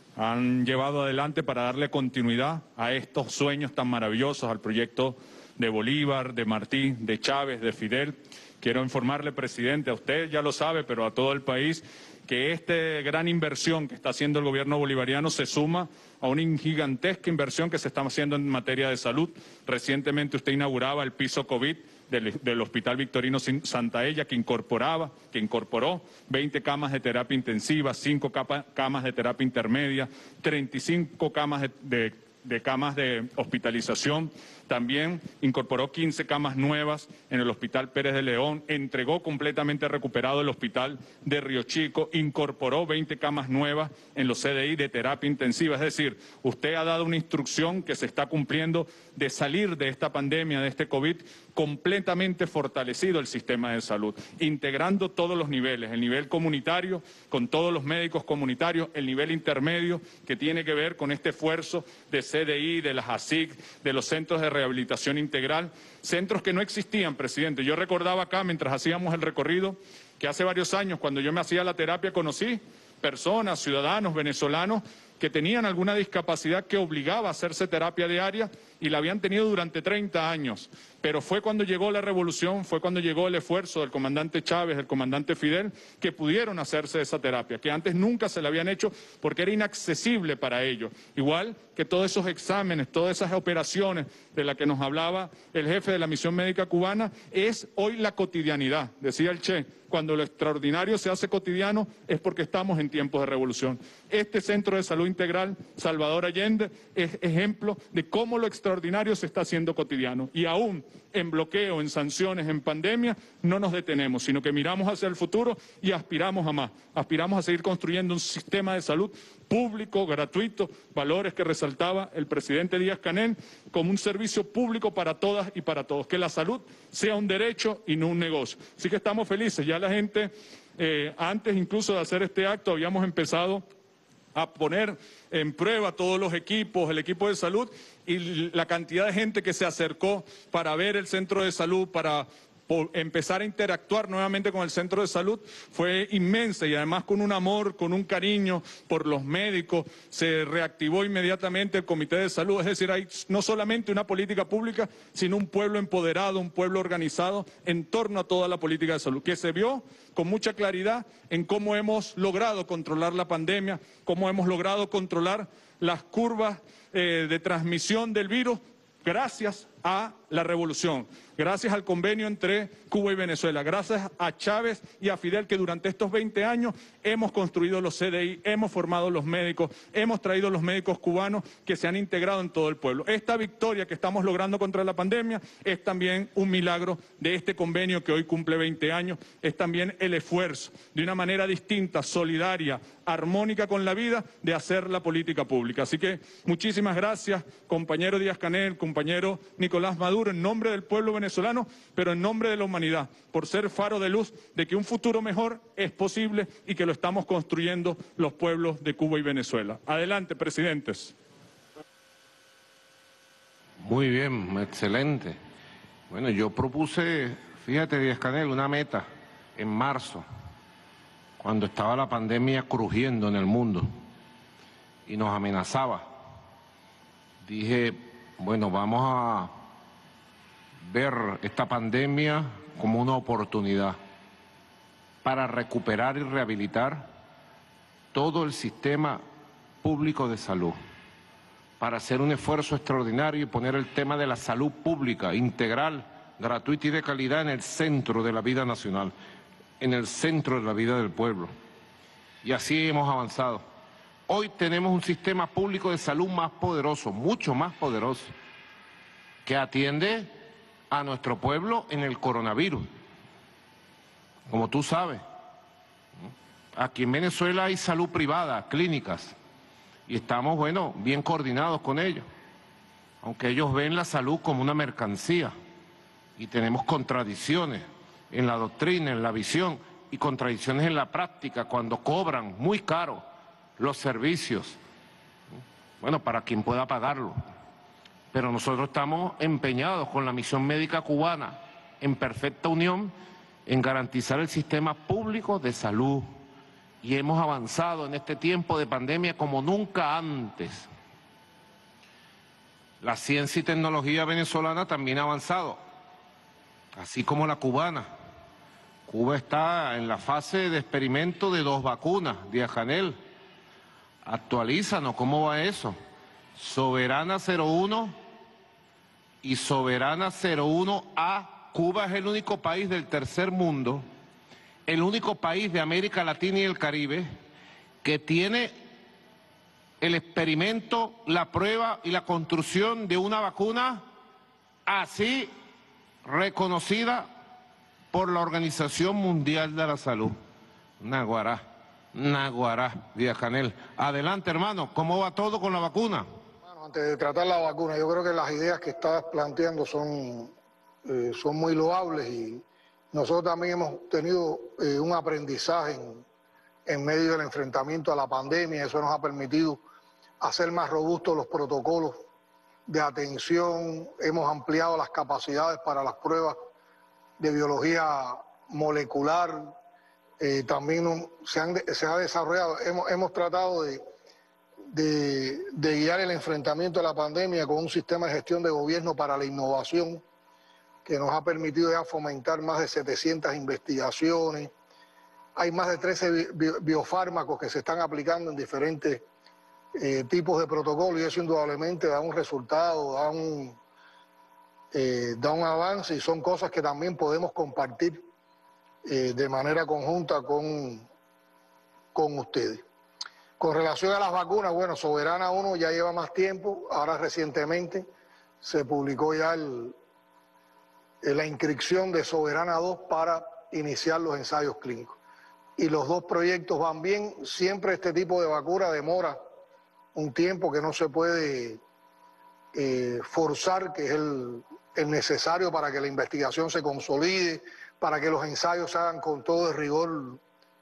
han llevado adelante para darle continuidad a estos sueños tan maravillosos, al proyecto de Bolívar, de Martí, de Chávez, de Fidel. Quiero informarle, presidente, a usted ya lo sabe, pero a todo el país, que esta gran inversión que está haciendo el gobierno bolivariano se suma a una gigantesca inversión que se está haciendo en materia de salud. Recientemente usted inauguraba el piso COVID del, del Hospital Victorino Santaella, que incorporaba, que incorporó veinte camas de terapia intensiva, cinco capa, camas de terapia intermedia, treinta y cinco camas de, de, de camas de hospitalización. También incorporó quince camas nuevas en el Hospital Pérez de León, entregó completamente recuperado el Hospital de Río Chico, incorporó veinte camas nuevas en los C D I de terapia intensiva. Es decir, usted ha dado una instrucción que se está cumpliendo de salir de esta pandemia, de este COVID, completamente fortalecido el sistema de salud, integrando todos los niveles, el nivel comunitario, con todos los médicos comunitarios, el nivel intermedio, que tiene que ver con este esfuerzo de C D I, de las A S I C, de los centros de rehabilitación integral, centros que no existían, presidente. Yo recordaba acá, mientras hacíamos el recorrido, que hace varios años, cuando yo me hacía la terapia, conocí personas, ciudadanos venezolanos, que tenían alguna discapacidad que obligaba a hacerse terapia diaria y la habían tenido durante treinta años. Pero fue cuando llegó la revolución, fue cuando llegó el esfuerzo del comandante Chávez, del comandante Fidel, que pudieron hacerse esa terapia, que antes nunca se la habían hecho porque era inaccesible para ellos. Igual que todos esos exámenes, todas esas operaciones de las que nos hablaba el jefe de la misión médica cubana, es hoy la cotidianidad. Decía el Che, cuando lo extraordinario se hace cotidiano es porque estamos en tiempos de revolución. Este Centro de Salud Integral Salvador Allende es ejemplo de cómo lo extraordinario se está haciendo cotidiano. Y aún en bloqueo, en sanciones, en pandemia, no nos detenemos, sino que miramos hacia el futuro y aspiramos a más. Aspiramos a seguir construyendo un sistema de salud público, gratuito, valores que resaltaba el presidente Díaz-Canel, como un servicio público para todas y para todos. Que la salud sea un derecho y no un negocio. Así que estamos felices. Ya la gente eh, antes incluso de hacer este acto habíamos empezado a poner en prueba todos los equipos, el equipo de salud y la cantidad de gente que se acercó para ver el centro de salud, para empezar a interactuar nuevamente con el centro de salud, fue inmensa y además con un amor, con un cariño por los médicos. Se reactivó inmediatamente el Comité de Salud, es decir, hay no solamente una política pública, sino un pueblo empoderado, un pueblo organizado en torno a toda la política de salud, que se vio con mucha claridad en cómo hemos logrado controlar la pandemia, cómo hemos logrado controlar las curvas eh, de transmisión del virus gracias a la revolución, gracias al convenio entre Cuba y Venezuela, gracias a Chávez y a Fidel, que durante estos veinte años hemos construido los C D I, hemos formado los médicos, hemos traído los médicos cubanos que se han integrado en todo el pueblo. Esta victoria que estamos logrando contra la pandemia es también un milagro de este convenio que hoy cumple veinte años, es también el esfuerzo de una manera distinta, solidaria, armónica con la vida, de hacer la política pública. Así que muchísimas gracias, compañero Díaz-Canel, compañero Nicolás Maduro, en nombre del pueblo venezolano, pero en nombre de la humanidad, por ser faro de luz de que un futuro mejor es posible y que lo estamos construyendo los pueblos de Cuba y Venezuela. Adelante, presidentes. Muy bien, excelente. Bueno, yo propuse, fíjate, Díaz-Canel, una meta en marzo, cuando estaba la pandemia crujiendo en el mundo y nos amenazaba. Dije, bueno, vamos a ver esta pandemia como una oportunidad para recuperar y rehabilitar todo el sistema público de salud, para hacer un esfuerzo extraordinario y poner el tema de la salud pública, integral, gratuita y de calidad en el centro de la vida nacional, en el centro de la vida del pueblo. Y así hemos avanzado. Hoy tenemos un sistema público de salud más poderoso, mucho más poderoso, que atiende a nuestro pueblo en el coronavirus. Como tú sabes, aquí en Venezuela hay salud privada, clínicas, y estamos, bueno, bien coordinados con ellos, aunque ellos ven la salud como una mercancía, y tenemos contradicciones en la doctrina, en la visión, y contradicciones en la práctica, cuando cobran muy caro los servicios, bueno, para quien pueda pagarlo. Pero nosotros estamos empeñados con la misión médica cubana, en perfecta unión, en garantizar el sistema público de salud. Y hemos avanzado en este tiempo de pandemia como nunca antes. La ciencia y tecnología venezolana también ha avanzado, así como la cubana. Cuba está en la fase de experimento de dos vacunas, Díaz-Canel. Actualízanos, ¿cómo va eso? Soberana cero uno y Soberana cero uno A. Cuba es el único país del tercer mundo, el único país de América Latina y el Caribe que tiene el experimento, la prueba y la construcción de una vacuna así reconocida por la Organización Mundial de la Salud. Naguará, Naguará, Díaz-Canel. Adelante, hermano, ¿cómo va todo con la vacuna? Bueno, antes de tratar la vacuna, yo creo que las ideas que estás planteando son, eh, son muy loables y nosotros también hemos tenido eh, un aprendizaje en, en medio del enfrentamiento a la pandemia. Eso nos ha permitido hacer más robustos los protocolos de atención, hemos ampliado las capacidades para las pruebas de biología molecular, eh, también se, han, se ha desarrollado, hemos, hemos tratado de, de, de guiar el enfrentamiento a la pandemia con un sistema de gestión de gobierno para la innovación que nos ha permitido ya fomentar más de setecientas investigaciones. Hay más de trece bi biofármacos que se están aplicando en diferentes eh, tipos de protocolos y eso indudablemente da un resultado, da un, eh, da un avance y son cosas que también podemos compartir eh, de manera conjunta con, con ustedes. Con relación a las vacunas, bueno, Soberana uno ya lleva más tiempo, ahora recientemente se publicó ya el, la inscripción de Soberana dos para iniciar los ensayos clínicos. Y los dos proyectos van bien, siempre este tipo de vacuna demora un tiempo que no se puede eh, forzar, que es el, el necesario para que la investigación se consolide, para que los ensayos se hagan con todo el rigor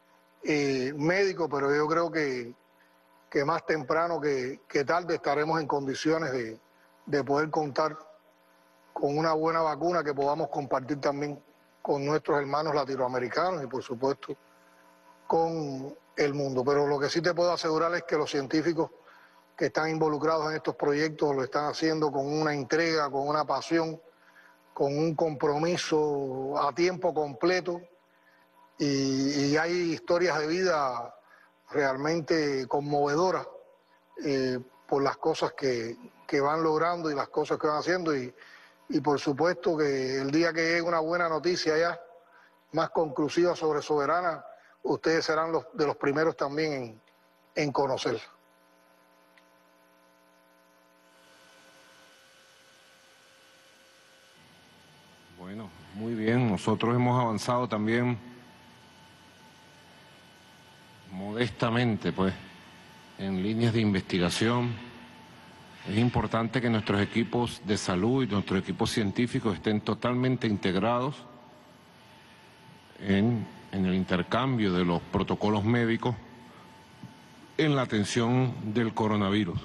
eh, médico, pero yo creo que, que más temprano que, que tarde estaremos en condiciones de, de poder contar con una buena vacuna que podamos compartir también con nuestros hermanos latinoamericanos y por supuesto con el mundo. Pero lo que sí te puedo asegurar es que los científicos que están involucrados en estos proyectos lo están haciendo con una entrega, con una pasión, con un compromiso a tiempo completo y, y hay historias de vida realmente conmovedoras eh, por las cosas que, que van logrando y las cosas que van haciendo y, y por supuesto que el día que llegue una buena noticia ya más conclusiva sobre Soberana, ustedes serán los, de los primeros también en, en conocerla. Bueno, muy bien. Nosotros hemos avanzado también modestamente, pues, en líneas de investigación. Es importante que nuestros equipos de salud y nuestros equipos científicos estén totalmente integrados en, en el intercambio de los protocolos médicos en la atención del coronavirus.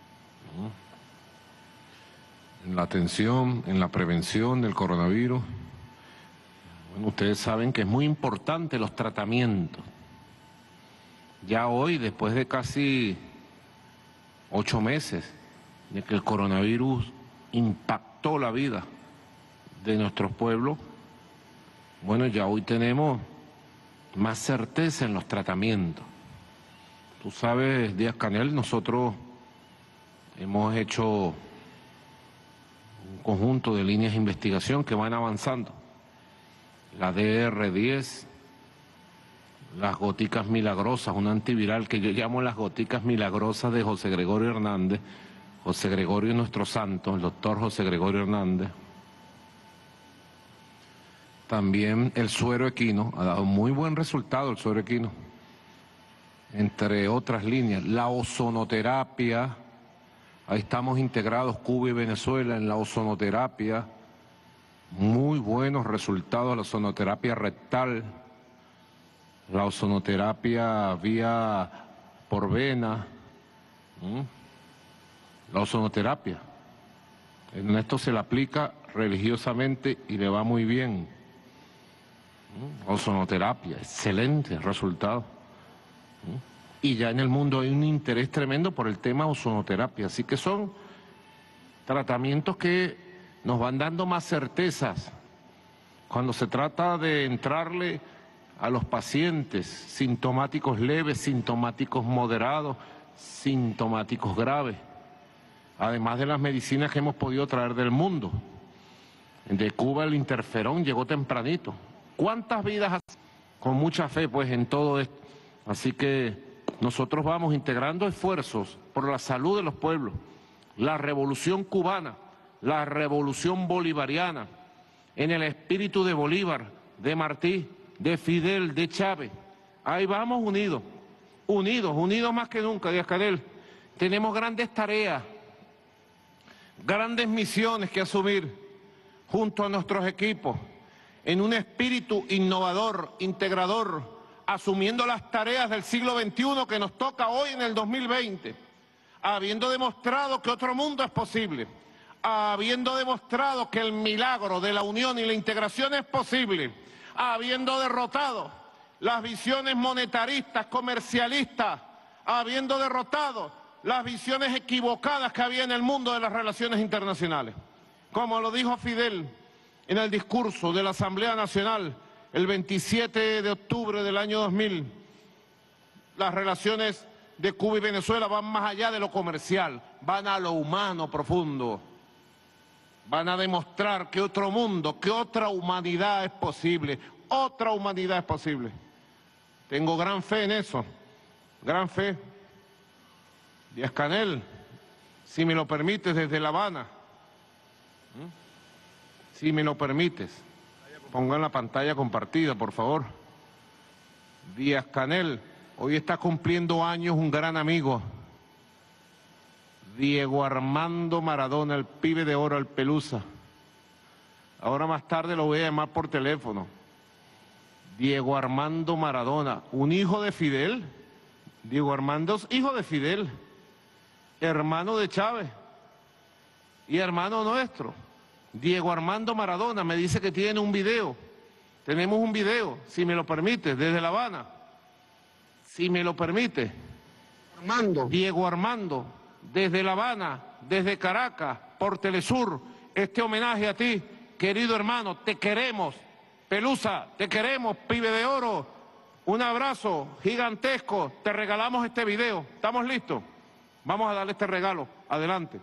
En la atención, en la prevención del coronavirus. Bueno, ustedes saben que es muy importante los tratamientos. Ya hoy, después de casi ocho meses de que el coronavirus impactó la vida de nuestros pueblos, bueno, ya hoy tenemos más certeza en los tratamientos. Tú sabes, Díaz-Canel, nosotros hemos hecho un conjunto de líneas de investigación que van avanzando. La D R diez, las goticas milagrosas, un antiviral que yo llamo las goticas milagrosas de José Gregorio Hernández. José Gregorio nuestro santo, el doctor José Gregorio Hernández. También el suero equino, ha dado muy buen resultado el suero equino. Entre otras líneas, la ozonoterapia, ahí estamos integrados Cuba y Venezuela en la ozonoterapia. Muy buenos resultados, la ozonoterapia rectal, la ozonoterapia vía por vena. ¿Mm? La ozonoterapia, en esto se le aplica religiosamente y le va muy bien. Ozonoterapia, excelente resultado. Y ya en el mundo hay un interés tremendo por el tema ozonoterapia, así que son tratamientos que nos van dando más certezas cuando se trata de entrarle a los pacientes sintomáticos leves, sintomáticos moderados, sintomáticos graves. Además de las medicinas que hemos podido traer del mundo. De Cuba el interferón llegó tempranito. ¿Cuántas vidas? Con mucha fe, pues, en todo esto. Así que nosotros vamos integrando esfuerzos por la salud de los pueblos. La revolución cubana, la revolución bolivariana, en el espíritu de Bolívar, de Martí, de Fidel, de Chávez. Ahí vamos unidos, unidos, unidos más que nunca, Díaz-Canel. Tenemos grandes tareas, grandes misiones que asumir junto a nuestros equipos en un espíritu innovador, integrador, asumiendo las tareas del siglo veintiuno que nos toca hoy en el dos mil veinte, habiendo demostrado que otro mundo es posible, habiendo demostrado que el milagro de la unión y la integración es posible, habiendo derrotado las visiones monetaristas, comercialistas, habiendo derrotado las visiones equivocadas que había en el mundo de las relaciones internacionales. Como lo dijo Fidel en el discurso de la Asamblea Nacional el veintisiete de octubre del año dos mil, las relaciones de Cuba y Venezuela van más allá de lo comercial, van a lo humano profundo. Van a demostrar que otro mundo, que otra humanidad es posible, otra humanidad es posible. Tengo gran fe en eso, gran fe. Díaz-Canel, si me lo permites, desde La Habana, ¿Mm? si me lo permites, pongan la pantalla compartida, por favor. Díaz-Canel, hoy está cumpliendo años un gran amigo, Diego Armando Maradona, el pibe de oro, el Pelusa. Ahora más tarde lo voy a llamar por teléfono. Diego Armando Maradona, un hijo de Fidel. Diego Armando es hijo de Fidel, hermano de Chávez y hermano nuestro. Diego Armando Maradona me dice que tiene un video. Tenemos un video, si me lo permite, desde La Habana. Si me lo permite. Armando. Diego Armando, desde La Habana, desde Caracas, por Telesur, este homenaje a ti, querido hermano, te queremos. Pelusa, te queremos, pibe de oro. Un abrazo gigantesco, te regalamos este video. ¿Estamos listos? Vamos a darle este regalo. Adelante.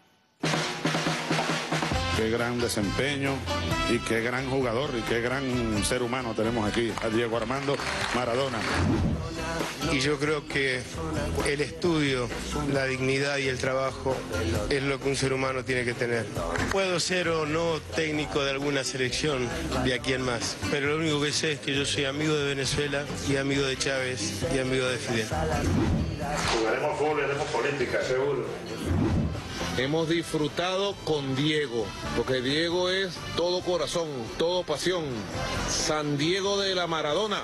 Qué gran desempeño y qué gran jugador y qué gran ser humano tenemos aquí, a Diego Armando Maradona. Y yo creo que el estudio, la dignidad y el trabajo es lo que un ser humano tiene que tener. Puedo ser o no técnico de alguna selección de aquí en más, pero lo único que sé es que yo soy amigo de Venezuela y amigo de Chávez y amigo de Fidel. Jugaremos fútbol y haremos política, seguro. Hemos disfrutado con Diego, porque Diego es todo corazón, todo pasión. San Diego de la Maradona.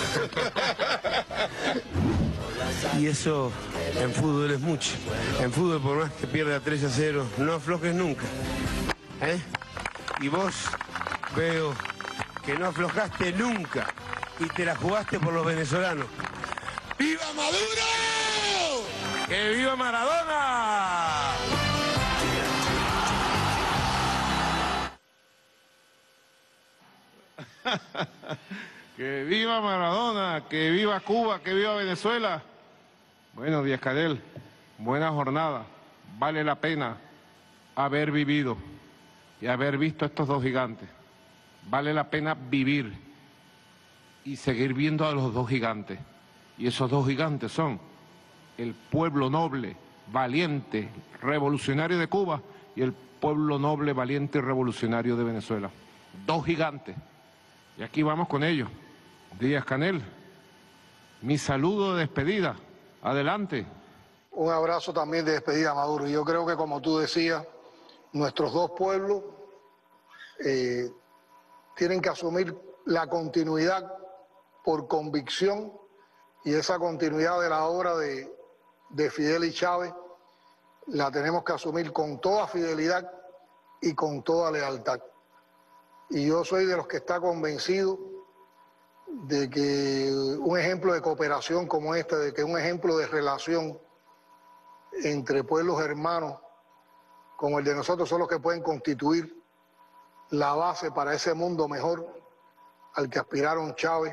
Y eso en fútbol es mucho. En fútbol, por más que pierda tres a cero, no aflojes nunca. ¿Eh? Y vos veo que no aflojaste nunca y te la jugaste por los venezolanos. ¡Viva Maduro! ¡Que viva Maradona! Que viva Maradona, que viva Cuba, que viva Venezuela. Bueno, Díaz-Canel, buena jornada. Vale la pena haber vivido y haber visto a estos dos gigantes. Vale la pena vivir y seguir viendo a los dos gigantes. Y esos dos gigantes son el pueblo noble, valiente, revolucionario de Cuba y el pueblo noble, valiente y revolucionario de Venezuela. Dos gigantes. Y aquí vamos con ellos. Díaz-Canel, mi saludo de despedida. Adelante. Un abrazo también de despedida, Maduro. Y yo creo que, como tú decías, nuestros dos pueblos eh, tienen que asumir la continuidad por convicción, y esa continuidad de la obra de, de Fidel y Chávez la tenemos que asumir con toda fidelidad y con toda lealtad. Y yo soy de los que está convencido de que un ejemplo de cooperación como este, de que un ejemplo de relación entre pueblos hermanos como el de nosotros son los que pueden constituir la base para ese mundo mejor al que aspiraron Chávez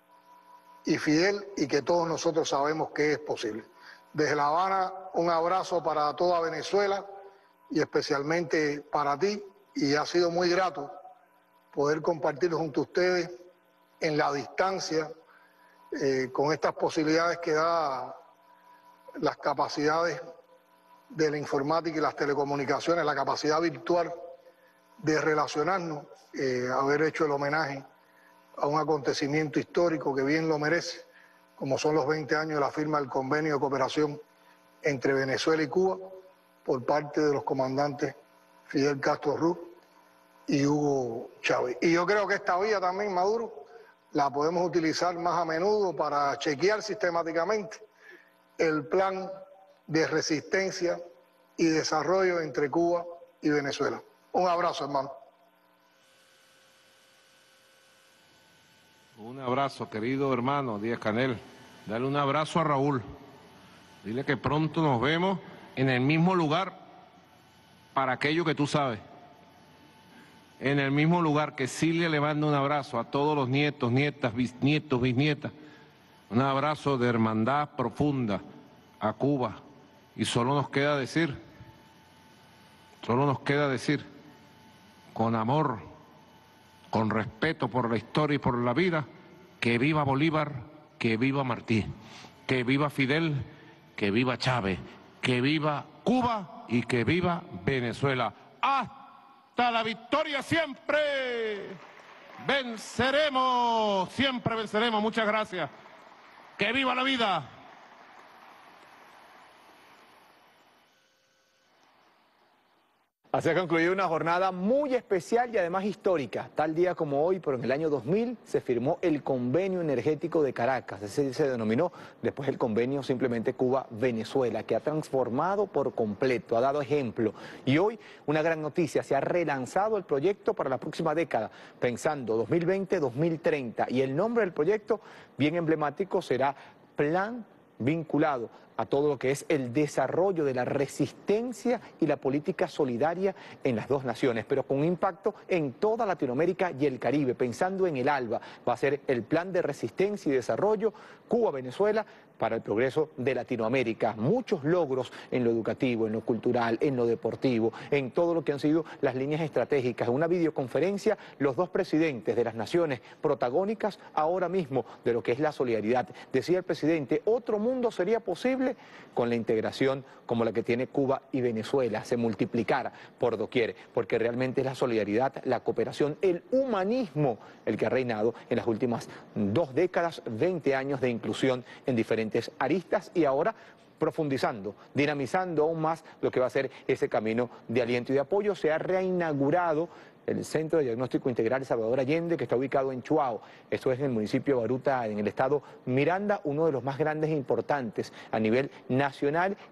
y Fidel, y que todos nosotros sabemos que es posible. Desde La Habana, un abrazo para toda Venezuela y especialmente para ti, y ha sido muy grato poder compartir junto a ustedes en la distancia, eh, con estas posibilidades que da las capacidades de la informática y las telecomunicaciones, la capacidad virtual de relacionarnos, eh, haber hecho el homenaje a un acontecimiento histórico que bien lo merece, como son los veinte años de la firma del convenio de cooperación entre Venezuela y Cuba por parte de los comandantes Fidel Castro Ruz y Hugo Chávez. Y yo creo que esta vía también, Maduro, la podemos utilizar más a menudo para chequear sistemáticamente el plan de resistencia y desarrollo entre Cuba y Venezuela. Un abrazo, hermano. Un abrazo, querido hermano Díaz-Canel. Dale un abrazo a Raúl. Dile que pronto nos vemos en el mismo lugar para aquello que tú sabes. En el mismo lugar que Silvia le manda un abrazo a todos los nietos, nietas, bisnietos, bisnietas. Un abrazo de hermandad profunda a Cuba. Y solo nos queda decir, solo nos queda decir, con amor, con respeto por la historia y por la vida, que viva Bolívar, que viva Martí, que viva Fidel, que viva Chávez, que viva Cuba y que viva Venezuela. ¡Hasta la victoria siempre! ¡Venceremos! Siempre venceremos. Muchas gracias. ¡Que viva la vida! Así ha concluido una jornada muy especial y además histórica. Tal día como hoy, pero en el año dos mil, se firmó el Convenio Energético de Caracas. Ese se denominó después el convenio simplemente Cuba-Venezuela, que ha transformado por completo, ha dado ejemplo. Y hoy, una gran noticia, se ha relanzado el proyecto para la próxima década, pensando dos mil veinte a dos mil treinta. Y el nombre del proyecto, bien emblemático, será Plan vinculado a todo lo que es el desarrollo de la resistencia y la política solidaria en las dos naciones, pero con impacto en toda Latinoamérica y el Caribe, pensando en el ALBA. Va a ser el Plan de Resistencia y Desarrollo Cuba-Venezuela para el progreso de Latinoamérica. Muchos logros en lo educativo, en lo cultural, en lo deportivo, en todo lo que han sido las líneas estratégicas. En una videoconferencia, los dos presidentes de las naciones protagónicas ahora mismo de lo que es la solidaridad. Decía el presidente, otro mundo sería posible con la integración como la que tiene Cuba y Venezuela, se multiplicara por doquier, porque realmente es la solidaridad, la cooperación, el humanismo el que ha reinado en las últimas dos décadas, veinte años de inclusión en diferentes aristas y ahora profundizando, dinamizando aún más lo que va a ser ese camino de aliento y de apoyo. Se ha reinaugurado el Centro de Diagnóstico Integral Salvador Allende, que está ubicado en Chuao. Esto es en el municipio de Baruta, en el estado Miranda, uno de los más grandes e importantes a nivel nacional.